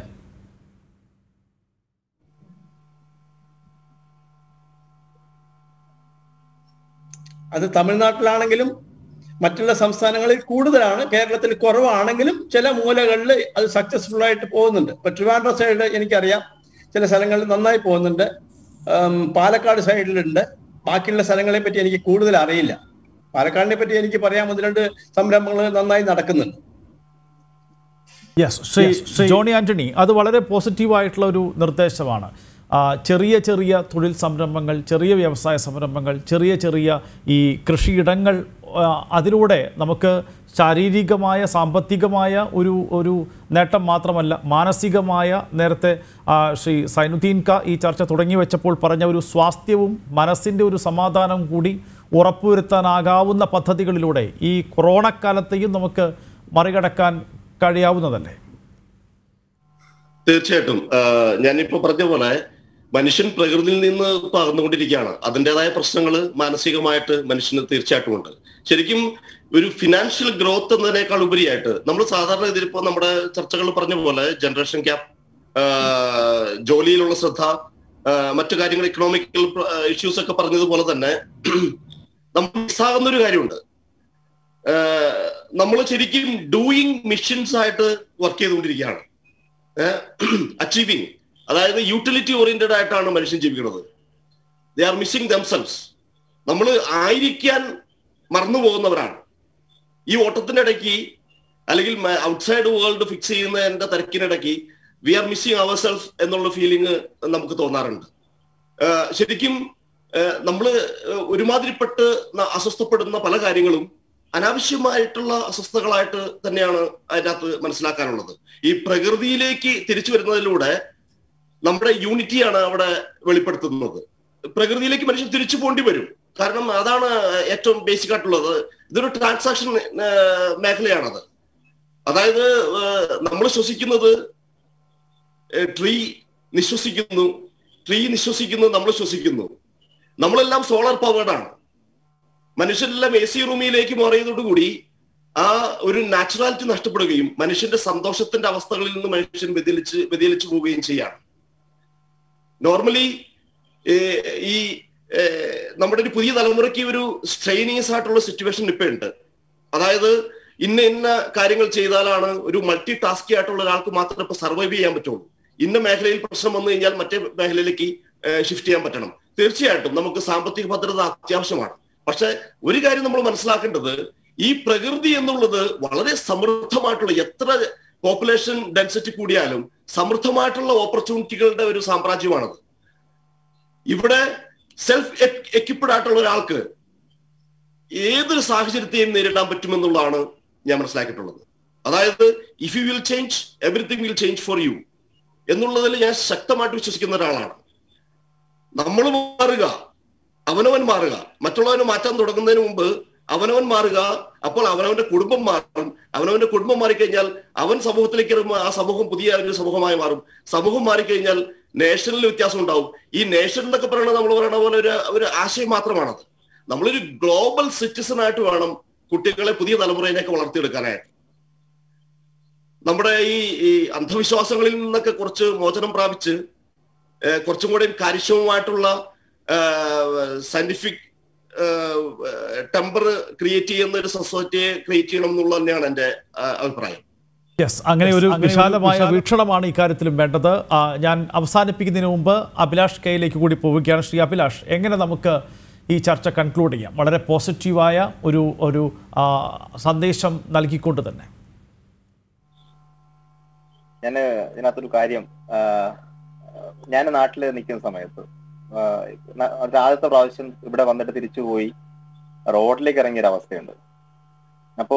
അത് തമിഴ്നാട്ടിലാണെങ്കിലും മറ്റുള്ള സംസ്ഥാനങ്ങളിൽ കൂടുതലാണ്. കേരളത്തിൽ കുറവാണെങ്കിലും ചില മൂലകളിൽ അത് സക്സസ്ഫുൾ ആയിട്ട് പോകുന്നുണ്ട്. ഇപ്പൊ ട്രിവാൻഡ്രം സൈഡ് എനിക്കറിയാം ചില സ്ഥലങ്ങളിൽ നന്നായി പോകുന്നുണ്ട്. പാലക്കാട് സൈഡിലുണ്ട്. ബാക്കിയുള്ള സ്ഥലങ്ങളെ പറ്റി എനിക്ക് കൂടുതൽ അറിയില്ല. പാലക്കാടിനെ പറ്റി എനിക്ക് പറയാം. ഒന്ന് രണ്ട് സംരംഭങ്ങൾ നന്നായി നടക്കുന്നുണ്ട്. യെസ്, ശ്രീ ശ്രീ ജോണി ആന്റണി, അത് വളരെ പോസിറ്റീവായിട്ടുള്ള ഒരു നിർദ്ദേശമാണ്. ചെറിയ ചെറിയ തൊഴിൽ സംരംഭങ്ങൾ, ചെറിയ വ്യവസായ സംരംഭങ്ങൾ, ചെറിയ ചെറിയ ഈ കൃഷിയിടങ്ങൾ, അതിലൂടെ നമുക്ക് ശാരീരികമായ സാമ്പത്തികമായ ഒരു ഒരു നേട്ടം മാത്രമല്ല, മാനസികമായ, നേരത്തെ ശ്രീ സൈനുദ്ദീൻ ക ഈ ചർച്ച തുടങ്ങി വെച്ചപ്പോൾ പറഞ്ഞ ഒരു സ്വാസ്ഥ്യവും മനസ്സിൻ്റെ ഒരു സമാധാനവും കൂടി ഉറപ്പുവരുത്താനാകാവുന്ന പദ്ധതികളിലൂടെ ഈ കൊറോണ കാലത്തെയും നമുക്ക് മറികടക്കാൻ കഴിയാവുന്നതല്ലേ? തീർച്ചയായിട്ടും. ഞാനിപ്പോൾ പറഞ്ഞ പോലെ മനുഷ്യൻ പ്രകൃതിയിൽ നിന്ന് പകർന്നുകൊണ്ടിരിക്കുകയാണ്. അതിൻ്റെതായ പ്രശ്നങ്ങൾ മാനസികമായിട്ട് മനുഷ്യന് തീർച്ചയായിട്ടും ഉണ്ട്. ശരിക്കും ഒരു ഫിനാൻഷ്യൽ ഗ്രോത്ത് എന്നതിനേക്കാൾ ഉപരിയായിട്ട് നമ്മൾ സാധാരണ ഇതിലിപ്പോൾ നമ്മുടെ ചർച്ചകൾ പറഞ്ഞ പോലെ ജനറേഷൻ ഗ്യാപ്പ്, ജോലിയിലുള്ള ശ്രദ്ധ, മറ്റു കാര്യങ്ങൾ, ഇക്കണോമിക്കൽ ഇഷ്യൂസ് ഒക്കെ പറഞ്ഞതുപോലെ തന്നെ നമ്മൾ മിസ്സാകുന്ന ഒരു കാര്യമുണ്ട്. നമ്മൾ ശരിക്കും ഡൂയിങ് മിഷൻസ് ആയിട്ട് വർക്ക് ചെയ്തുകൊണ്ടിരിക്കുകയാണ്. അച്ചീവിങ്, അതായത് യൂട്ടിലിറ്റി ഓറിയന്റഡ് ആയിട്ടാണ് മനുഷ്യൻ ജീവിക്കുന്നത്. They are missing themselves. നമ്മൾ ആയിരിക്കാൻ മറന്നു പോകുന്നവരാണ്. ഈ ഓട്ടത്തിന്റെ ഇടയ്ക്ക് അല്ലെങ്കിൽ ഔട്ട്സൈഡ് വേൾഡ് ഫിക്സ് ചെയ്യുന്നതിന്റെ തിരക്കിനിടയ്ക്ക് we are missing our self എന്നുള്ള ഫീലിംഗ് നമുക്ക് തോന്നാറുണ്ട്. ശരിക്കും നമ്മൾ ഒരുമാതിരിപ്പെട്ട് അസ്വസ്ഥപ്പെടുന്ന പല കാര്യങ്ങളും അനാവശ്യമായിട്ടുള്ള അസ്വസ്ഥകളായിട്ട് തന്നെയാണ് അതിനകത്ത് മനസ്സിലാക്കാനുള്ളത്. ഈ പ്രകൃതിയിലേക്ക് തിരിച്ചു വരുന്നതിലൂടെ നമ്മുടെ യൂണിറ്റിയാണ് അവിടെ വെളിപ്പെടുത്തുന്നത്. പ്രകൃതിയിലേക്ക് മനുഷ്യൻ തിരിച്ചു പോണ്ടി വരും. കാരണം അതാണ് ഏറ്റവും ബേസിക് ആയിട്ടുള്ളത്. ഇതൊരു ട്രാൻസാക്ഷൻ മേഖലയാണത്. അതായത് നമ്മൾ ശ്വസിക്കുന്നത് ട്രീ നിശ്വസിക്കുന്നു, ട്രീ നിശ്വസിക്കുന്നു, നമ്മൾ ശ്വസിക്കുന്നു. നമ്മളെല്ലാം സോളാർ പവേർഡാണ്. മനുഷ്യരെല്ലാം എ സി റൂമിലേക്ക് മാറിയതോടുകൂടി ആ ഒരു നാച്ചുറാലിറ്റി നഷ്ടപ്പെടുകയും മനുഷ്യന്റെ സന്തോഷത്തിന്റെ അവസ്ഥകളിൽ നിന്ന് മനുഷ്യൻ വ്യതിലിച്ച് വ്യതിലിച്ചു പോവുകയും ചെയ്യാണ്. നോർമലി ഈ നമ്മുടെ ഒരു പുതിയ തലമുറയ്ക്ക് ഒരു സ്ട്രെയിനിയസ് ആയിട്ടുള്ള സിറ്റുവേഷൻ ഇപ്പൊ ഉണ്ട്. അതായത് ഇന്ന ഇന്ന കാര്യങ്ങൾ ചെയ്താലാണ് ഒരു മൾട്ടി ടാസ്കി ആയിട്ടുള്ള ഒരാൾക്ക് മാത്രമേ ഇപ്പൊ സർവൈവ് ചെയ്യാൻ പറ്റുള്ളൂ. ഇന്ന മേഖലയിൽ പ്രശ്നം വന്നു കഴിഞ്ഞാൽ മറ്റേ മേഖലയിലേക്ക് ഷിഫ്റ്റ് ചെയ്യാൻ പറ്റണം. തീർച്ചയായിട്ടും നമുക്ക് സാമ്പത്തിക ഭദ്രത അത്യാവശ്യമാണ്. പക്ഷെ ഒരു കാര്യം നമ്മൾ മനസ്സിലാക്കേണ്ടത്, ഈ പ്രകൃതി എന്നുള്ളത് വളരെ സമൃദ്ധമായിട്ടുള്ള, എത്ര പോപ്പുലേഷൻ ഡെൻസിറ്റി കൂടിയാലും സമൃദ്ധമായിട്ടുള്ള ഓപ്പർച്യൂണിറ്റികളുടെ ഒരു സാമ്രാജ്യമാണത്. ഇവിടെ സെൽഫ് എക്യുപ്ഡ് ആയിട്ടുള്ള ഒരാൾക്ക് ഏതൊരു സാഹചര്യത്തെയും നേരിടാൻ പറ്റുമെന്നുള്ളതാണ് ഞാൻ മനസ്സിലാക്കിയിട്ടുള്ളത്. അതായത് if you will change everything will change for you എന്നുള്ളതിൽ ഞാൻ ശക്തമായിട്ട് വിശ്വസിക്കുന്ന ഒരാളാണ്. നമ്മൾ മാറുക, അവനവൻ മാറുക, മറ്റുള്ളവനെ മാറ്റാൻ തുടങ്ങുന്നതിന് മുമ്പ് അവനവൻ മാറുക. അപ്പോൾ അവനവന്റെ കുടുംബം മാറും. അവനവന്റെ കുടുംബം മാറിക്കഴിഞ്ഞാൽ അവൻ സമൂഹത്തിലേക്ക് ഇറങ്ങുമ്പോൾ ആ സമൂഹം പുതിയ ഒരു സമൂഹമായി മാറും. സമൂഹം മാറിക്കഴിഞ്ഞാൽ നേഷനിൽ വ്യത്യാസം ഉണ്ടാവും. ഈ നേഷൻ എന്നൊക്കെ പറയുന്നത് നമ്മൾ പറയുന്ന പോലെ ഒരു ഒരു ആശയം മാത്രമാണത്. നമ്മളൊരു ഗ്ലോബൽ സിറ്റിസൺ ആയിട്ട് വേണം കുട്ടികളെ, പുതിയ തലമുറയിലേക്ക് വളർത്തിയെടുക്കാനായിട്ട്. നമ്മുടെ ഈ ഈ അന്ധവിശ്വാസങ്ങളിൽ നിന്നൊക്കെ കുറച്ച് മോചനം പ്രാപിച്ച് കുറച്ചും കൂടെ കാര്യക്ഷമമായിട്ടുള്ള സയന്റിഫിക് ടെമ്പർ ക്രിയേറ്റ് ചെയ്യുന്ന ഒരു സൊസൈറ്റിയെ ക്രിയേറ്റ് ചെയ്യണം എന്നുള്ളത് തന്നെയാണ് എൻ്റെ അഭിപ്രായം. യെസ്, അങ്ങനെ ഒരു വിശാലമായ വീക്ഷണമാണ് ഇക്കാര്യത്തിലും വേണ്ടത്. ഞാൻ അവസാനിപ്പിക്കുന്നതിന് മുമ്പ് അഭിലാഷ് കെയിലേക്ക് കൂടി പോവുകയാണ്. ശ്രീ അഭിലാഷ്, എങ്ങനെ നമുക്ക് ഈ ചർച്ച കൺക്ലൂഡ് ചെയ്യാം വളരെ പോസിറ്റീവായ ഒരു ഒരു സന്ദേശം നൽകിക്കൊണ്ട് തന്നെ? ഞാൻ ഇതിനകത്തൊരു കാര്യം, ഞാൻ നാട്ടിൽ നിൽക്കുന്ന സമയത്ത് ആദ്യത്തെ പ്രാവശ്യം ഇവിടെ വന്നിട്ട് തിരിച്ചുപോയി റോഡിലേക്ക് ഇറങ്ങിയൊരു അവസ്ഥയുണ്ട്. അപ്പോ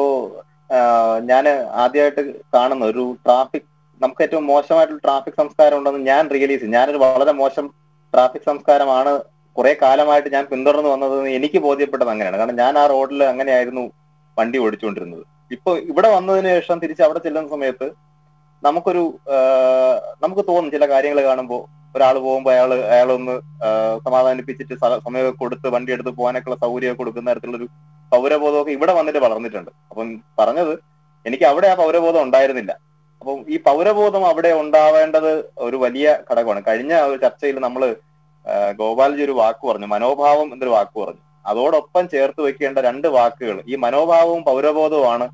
ഞാൻ ആദ്യമായിട്ട് കാണുന്ന ഒരു ട്രാഫിക്, നമുക്ക് ഏറ്റവും മോശമായിട്ടുള്ള ട്രാഫിക് സംസ്കാരം ഉണ്ടെന്ന് ഞാൻ റിയലൈസ് ചെയ്യും. ഞാനൊരു വളരെ മോശം ട്രാഫിക് സംസ്കാരമാണ് കുറെ കാലമായിട്ട് ഞാൻ പിന്തുടർന്ന് വന്നതെന്ന് എനിക്ക് ബോധ്യപ്പെട്ടത് അങ്ങനെയാണ്. കാരണം ഞാൻ ആ റോഡിൽ അങ്ങനെയായിരുന്നു വണ്ടി ഓടിച്ചുകൊണ്ടിരുന്നത്. ഇപ്പൊ ഇവിടെ വന്നതിന് ശേഷം തിരിച്ച് അവിടെ ചെല്ലുന്ന സമയത്ത് നമുക്കൊരു നമുക്ക് തോന്നും ചില കാര്യങ്ങൾ കാണുമ്പോൾ, ഒരാൾ പോകുമ്പോൾ അയാൾ അയാളൊന്ന് സമാധാനിപ്പിച്ചിട്ട് സമയമൊക്കെ കൊടുത്ത് വണ്ടി എടുത്ത് പോകാനൊക്കെയുള്ള സൗകര്യമൊക്കെ കൊടുക്കുന്ന തരത്തിലുള്ളൊരു പൗരബോധമൊക്കെ ഇവിടെ വന്നിട്ട് വളർന്നിട്ടുണ്ട്. അപ്പം പറഞ്ഞത് എനിക്ക് അവിടെ ആ പൗരബോധം ഉണ്ടായിരുന്നില്ല. അപ്പം ഈ പൗരബോധം അവിടെ ഉണ്ടാവേണ്ടത് ഒരു വലിയ ഘടകമാണ്. കഴിഞ്ഞ ഒരു ചർച്ചയിൽ നമ്മൾ ഗോപാൽജി ഒരു വാക്ക് പറഞ്ഞു, മനോഭാവം എന്നൊരു വാക്ക് പറഞ്ഞു. അതോടൊപ്പം ചേർത്ത് വെക്കേണ്ട രണ്ട് വാക്കുകൾ ഈ മനോഭാവവും പൗരബോധവുമാണ്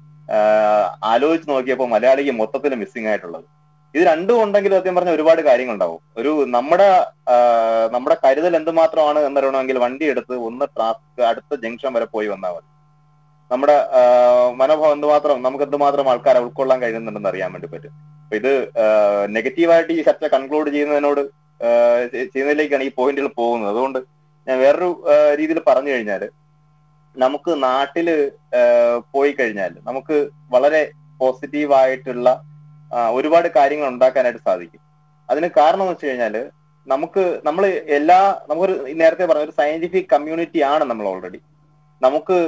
ആലോചിച്ച് നോക്കിയപ്പോൾ മലയാളിക്ക് മൊത്തത്തിൽ മിസ്സിംഗ് ആയിട്ടുള്ളത്. ഇത് രണ്ടും ഉണ്ടെങ്കിൽ സത്യം പറഞ്ഞ ഒരുപാട് കാര്യങ്ങളുണ്ടാവും. ഒരു നമ്മുടെ നമ്മുടെ കരുതൽ എന്തുമാത്രമാണ് എന്നറിയണമെങ്കിൽ വണ്ടി എടുത്ത് ഒന്ന് ട്രാഫിക് അടുത്ത ജംഗ്ഷൻ വരെ പോയി വന്നാൽ മതി. നമ്മുടെ മനോഭാവം എന്തുമാത്രം നമുക്ക് എന്തുമാത്രം ആൾക്കാരെ ഉൾക്കൊള്ളാൻ കഴിയുന്നുണ്ടെന്ന് അറിയാൻ വേണ്ടി പറ്റും. അപ്പൊ ഇത് നെഗറ്റീവായിട്ട് ഈ ചർച്ച കൺക്ലൂഡ് ചെയ്യുന്നതിനോട് ചെയ്യുന്നതിലേക്കാണ് ഈ പോയിന്റുകൾ പോകുന്നത്. അതുകൊണ്ട് ഞാൻ വേറൊരു രീതിയിൽ പറഞ്ഞു കഴിഞ്ഞാല്, നമുക്ക് നാട്ടില് പോയി കഴിഞ്ഞാൽ നമുക്ക് വളരെ പോസിറ്റീവായിട്ടുള്ള ഒരുപാട് കാര്യങ്ങൾ ഉണ്ടാക്കാനായിട്ട് സാധിക്കും. അതിന് കാരണം എന്ന് വെച്ച് കഴിഞ്ഞാല്, നമുക്ക് നമ്മൾ എല്ലാ നമുക്കൊരു നേരത്തെ പറഞ്ഞ ഒരു സയന്റിഫിക് കമ്മ്യൂണിറ്റി ആണ് നമ്മൾ ഓൾറെഡി. നമുക്ക്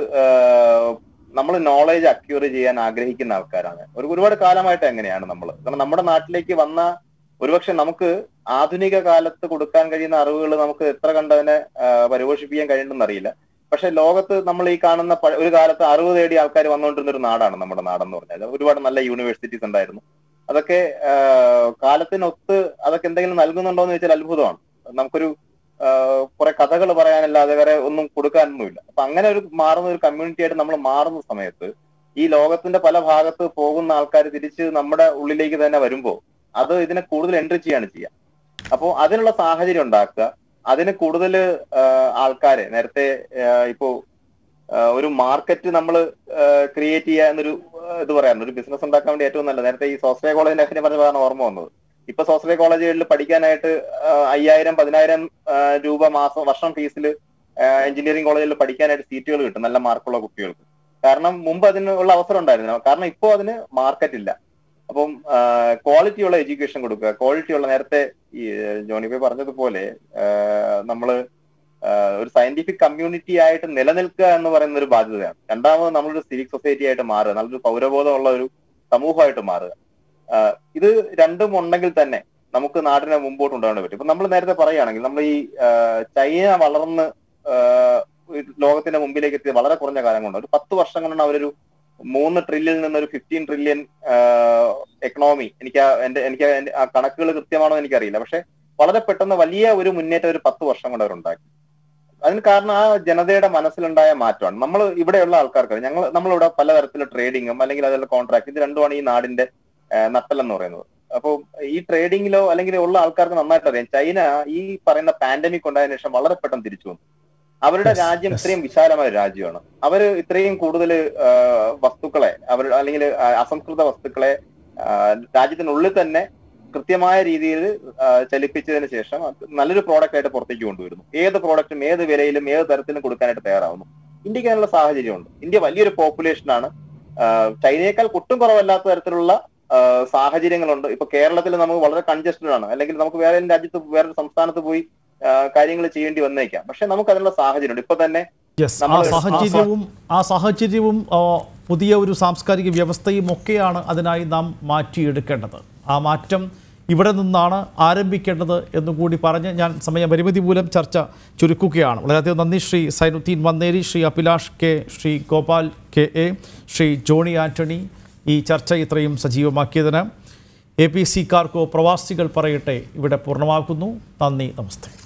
നമ്മൾ നോളേജ് അക്യൂർ ചെയ്യാൻ ആഗ്രഹിക്കുന്ന ആൾക്കാരാണ്. ഒരു ഒരുപാട് കാലമായിട്ട് എങ്ങനെയാണ് നമ്മൾ, കാരണം നമ്മുടെ നാട്ടിലേക്ക് വന്ന ഒരുപക്ഷെ നമുക്ക് ആധുനിക കാലത്ത് കൊടുക്കാൻ കഴിയുന്ന അറിവുകൾ നമുക്ക് എത്ര കണ്ടതിനെ പരിപോഷിപ്പിക്കാൻ കഴിയുന്നുണ്ടെന്ന് അറിയില്ല. പക്ഷെ ലോകത്ത് നമ്മൾ ഈ കാണുന്ന ഒരു കാലത്ത് അറിവ് തേടി ആൾക്കാർ വന്നുകൊണ്ടിരുന്ന ഒരു നാടാണ് നമ്മുടെ നാടെന്ന് പറഞ്ഞാൽ. ഒരുപാട് നല്ല യൂണിവേഴ്സിറ്റീസ് ഉണ്ടായിരുന്നു. അതൊക്കെ കാലത്തിനൊത്ത് അതൊക്കെ എന്തെങ്കിലും നൽകുന്നുണ്ടോ എന്ന് ചോദിച്ചാൽ അത്ഭുതമാണ്. നമുക്കൊരു കുറെ കഥകൾ പറയാനല്ലാതെ വേറെ ഒന്നും കൊടുക്കാനൊന്നുമില്ല. അപ്പൊ അങ്ങനെ ഒരു മാറുന്ന ഒരു കമ്മ്യൂണിറ്റി ആയിട്ട് നമ്മൾ മാറുന്ന സമയത്ത് ഈ ലോകത്തിന്റെ പല ഭാഗത്ത് പോകുന്ന ആൾക്കാർ തിരിച്ച് നമ്മുടെ ഉള്ളിലേക്ക് തന്നെ വരുമ്പോൾ അത് ഇതിനെ കൂടുതൽ എൻട്രി ചെയ്യാണ് ചെയ്യുക. അപ്പോൾ അതിനുള്ള സാഹചര്യം ഉണ്ടാക്കുക, അതിന് കൂടുതൽ ആൾക്കാരെ നേരത്തെ ഇപ്പോ ഒരു മാർക്കറ്റ് നമ്മൾ ക്രിയേറ്റ് ചെയ്യുക എന്നൊരു ഇത് പറയാറുണ്ട്. ഒരു ബിസിനസ് ഉണ്ടാക്കാൻ വേണ്ടി ഏറ്റവും നല്ലത്, നേരത്തെ ഈ സ്വാശ്രയ കോളേജിന്റെ കാര്യം പറഞ്ഞതാണ് ഓർമ്മ വന്നത്. ഇപ്പൊ സ്വാശ്രയ കോളേജുകളിൽ പഠിക്കാനായിട്ട് അയ്യായിരം പതിനായിരം രൂപ മാസം വർഷം ഫീസിൽ എഞ്ചിനീയറിംഗ് കോളേജിൽ പഠിക്കാനായിട്ട് സീറ്റുകൾ കിട്ടും നല്ല മാർക്കുള്ള കുട്ടികൾക്ക്. കാരണം മുമ്പ് അതിനുള്ള അവസരം ഉണ്ടായിരുന്നു, കാരണം ഇപ്പോൾ അതിന് മാർക്കറ്റ് ഇല്ല. അപ്പം ക്വാളിറ്റിയുള്ള എഡ്യൂക്കേഷൻ കൊടുക്കുക, ക്വാളിറ്റിയുള്ള, നേരത്തെ ഈ ജോണിബൈ പറഞ്ഞതുപോലെ നമ്മള് ഒരു സയന്റിഫിക് കമ്മ്യൂണിറ്റി ആയിട്ട് നിലനിൽക്കുക എന്ന് പറയുന്ന ഒരു ബാധ്യതയാണ്. രണ്ടാമത് നമ്മളൊരു സിവിക് സൊസൈറ്റി ആയിട്ട് മാറുക, നല്ലൊരു പൗരബോധമുള്ള ഒരു സമൂഹമായിട്ട് മാറുക. ഇത് രണ്ടും ഉണ്ടെങ്കിൽ തന്നെ നമുക്ക് നാടിനെ മുമ്പോട്ട് കൊണ്ടുപോകാൻ പറ്റും. ഇപ്പൊ നമ്മൾ നേരത്തെ പറയുകയാണെങ്കിൽ നമ്മൾ ഈ ചൈന വളർന്ന് ലോകത്തിന്റെ മുമ്പിലേക്ക് എത്തിയത് വളരെ കുറഞ്ഞ കാലം കൊണ്ട്, ഒരു പത്ത് വർഷം കൊണ്ടാണ് അവരൊരു മൂന്ന് ട്രില്യണിൽ നിന്ന് ഒരു ഫിഫ്റ്റീൻ ട്രില്യൺ എക്കണോമി, എനിക്ക് എന്റെ എനിക്ക് ആ കണക്കുകൾ കൃത്യമാണോ എനിക്കറിയില്ല, പക്ഷെ വളരെ പെട്ടെന്ന് വലിയ ഒരു മുന്നേറ്റം ഒരു പത്ത് വർഷം കൊണ്ട് അവരുണ്ടാക്കി. അതിന് കാരണം ആ ജനതയുടെ മനസ്സിലുണ്ടായ മാറ്റമാണ്. നമ്മൾ ഇവിടെയുള്ള ആൾക്കാർക്ക്, ഞങ്ങൾ നമ്മളിവിടെ പലതരത്തിലുള്ള ട്രേഡിങ്ങും അല്ലെങ്കിൽ അതിലുള്ള കോൺട്രാക്ട്, ഇത് രണ്ടുമാണ് ഈ നാടിന്റെ നട്ടെല്ലെന്ന് പറയുന്നത്. അപ്പോൾ ഈ ട്രേഡിങ്ങിലോ അല്ലെങ്കിൽ ഉള്ള ആൾക്കാർക്ക് നന്നായിട്ട് അറിയാം, ചൈന ഈ പറയുന്ന പാൻഡമിക് ഉണ്ടായതിനു ശേഷം വളരെ പെട്ടെന്ന് തിരിച്ചു വന്നു. അവരുടെ രാജ്യം ഇത്രയും വിശാലമായ രാജ്യമാണ്. അവർ ഇത്രയും കൂടുതൽ വസ്തുക്കളെ അവർ അല്ലെങ്കിൽ അസംസ്കൃത വസ്തുക്കളെ രാജ്യത്തിനുള്ളിൽ തന്നെ കൃത്യമായ രീതിയിൽ ചലിപ്പിച്ചതിന് ശേഷം നല്ലൊരു പ്രോഡക്റ്റ് ആയിട്ട് പുറത്തേക്ക് കൊണ്ടുവരുന്നു. ഏത് പ്രോഡക്റ്റും ഏത് വിലയിലും ഏത് തരത്തിലും കൊടുക്കാനായിട്ട് തയ്യാറാവുന്നു. ഇന്ത്യക്ക് അതിനുള്ള സാഹചര്യമുണ്ട്. ഇന്ത്യ വലിയൊരു പോപ്പുലേഷനാണ്. ചൈനയേക്കാൾ ഒട്ടും കുറവല്ലാത്ത തരത്തിലുള്ള സാഹചര്യങ്ങളുണ്ട്. ഇപ്പൊ കേരളത്തിൽ നമുക്ക് വളരെ കൺജസ്റ്റഡ് ആണ്, അല്ലെങ്കിൽ നമുക്ക് വേറെ രാജ്യത്ത് വേറൊരു സംസ്ഥാനത്ത് പോയി കാര്യങ്ങൾ ചെയ്യേണ്ടി വന്നേക്കാം. പക്ഷെ നമുക്ക് അതിനുള്ള സാഹചര്യമുണ്ട്. ഇപ്പൊ തന്നെ ആ സാഹചര്യവും ആ സാഹചര്യവും പുതിയ ഒരു സാംസ്കാരിക വ്യവസ്ഥയും ഒക്കെയാണ് അതിനായി നാം മാറ്റിയെടുക്കേണ്ടത്. ആ മാറ്റം ഇവിടെ നിന്നാണ് ആരംഭിക്കേണ്ടത് എന്നുകൂടി പറഞ്ഞ് ഞാൻ സമയപരിമിതി മൂലം ചർച്ച ചുരുക്കുകയാണ്. വളരെയധികം നന്ദി Shri Zainuddin Vanneri, Shri Abhilash K, Shri Gopal K A, Shri Johny Antony ഈ ചർച്ച ഇത്രയും സജീവമാക്കിയതിന്. എ പി സി കാർക്കോ പ്രവാസികൾ പറയട്ടെ ഇവിടെ പൂർണ്ണമാക്കുന്നു. നന്ദി, നമസ്തേ.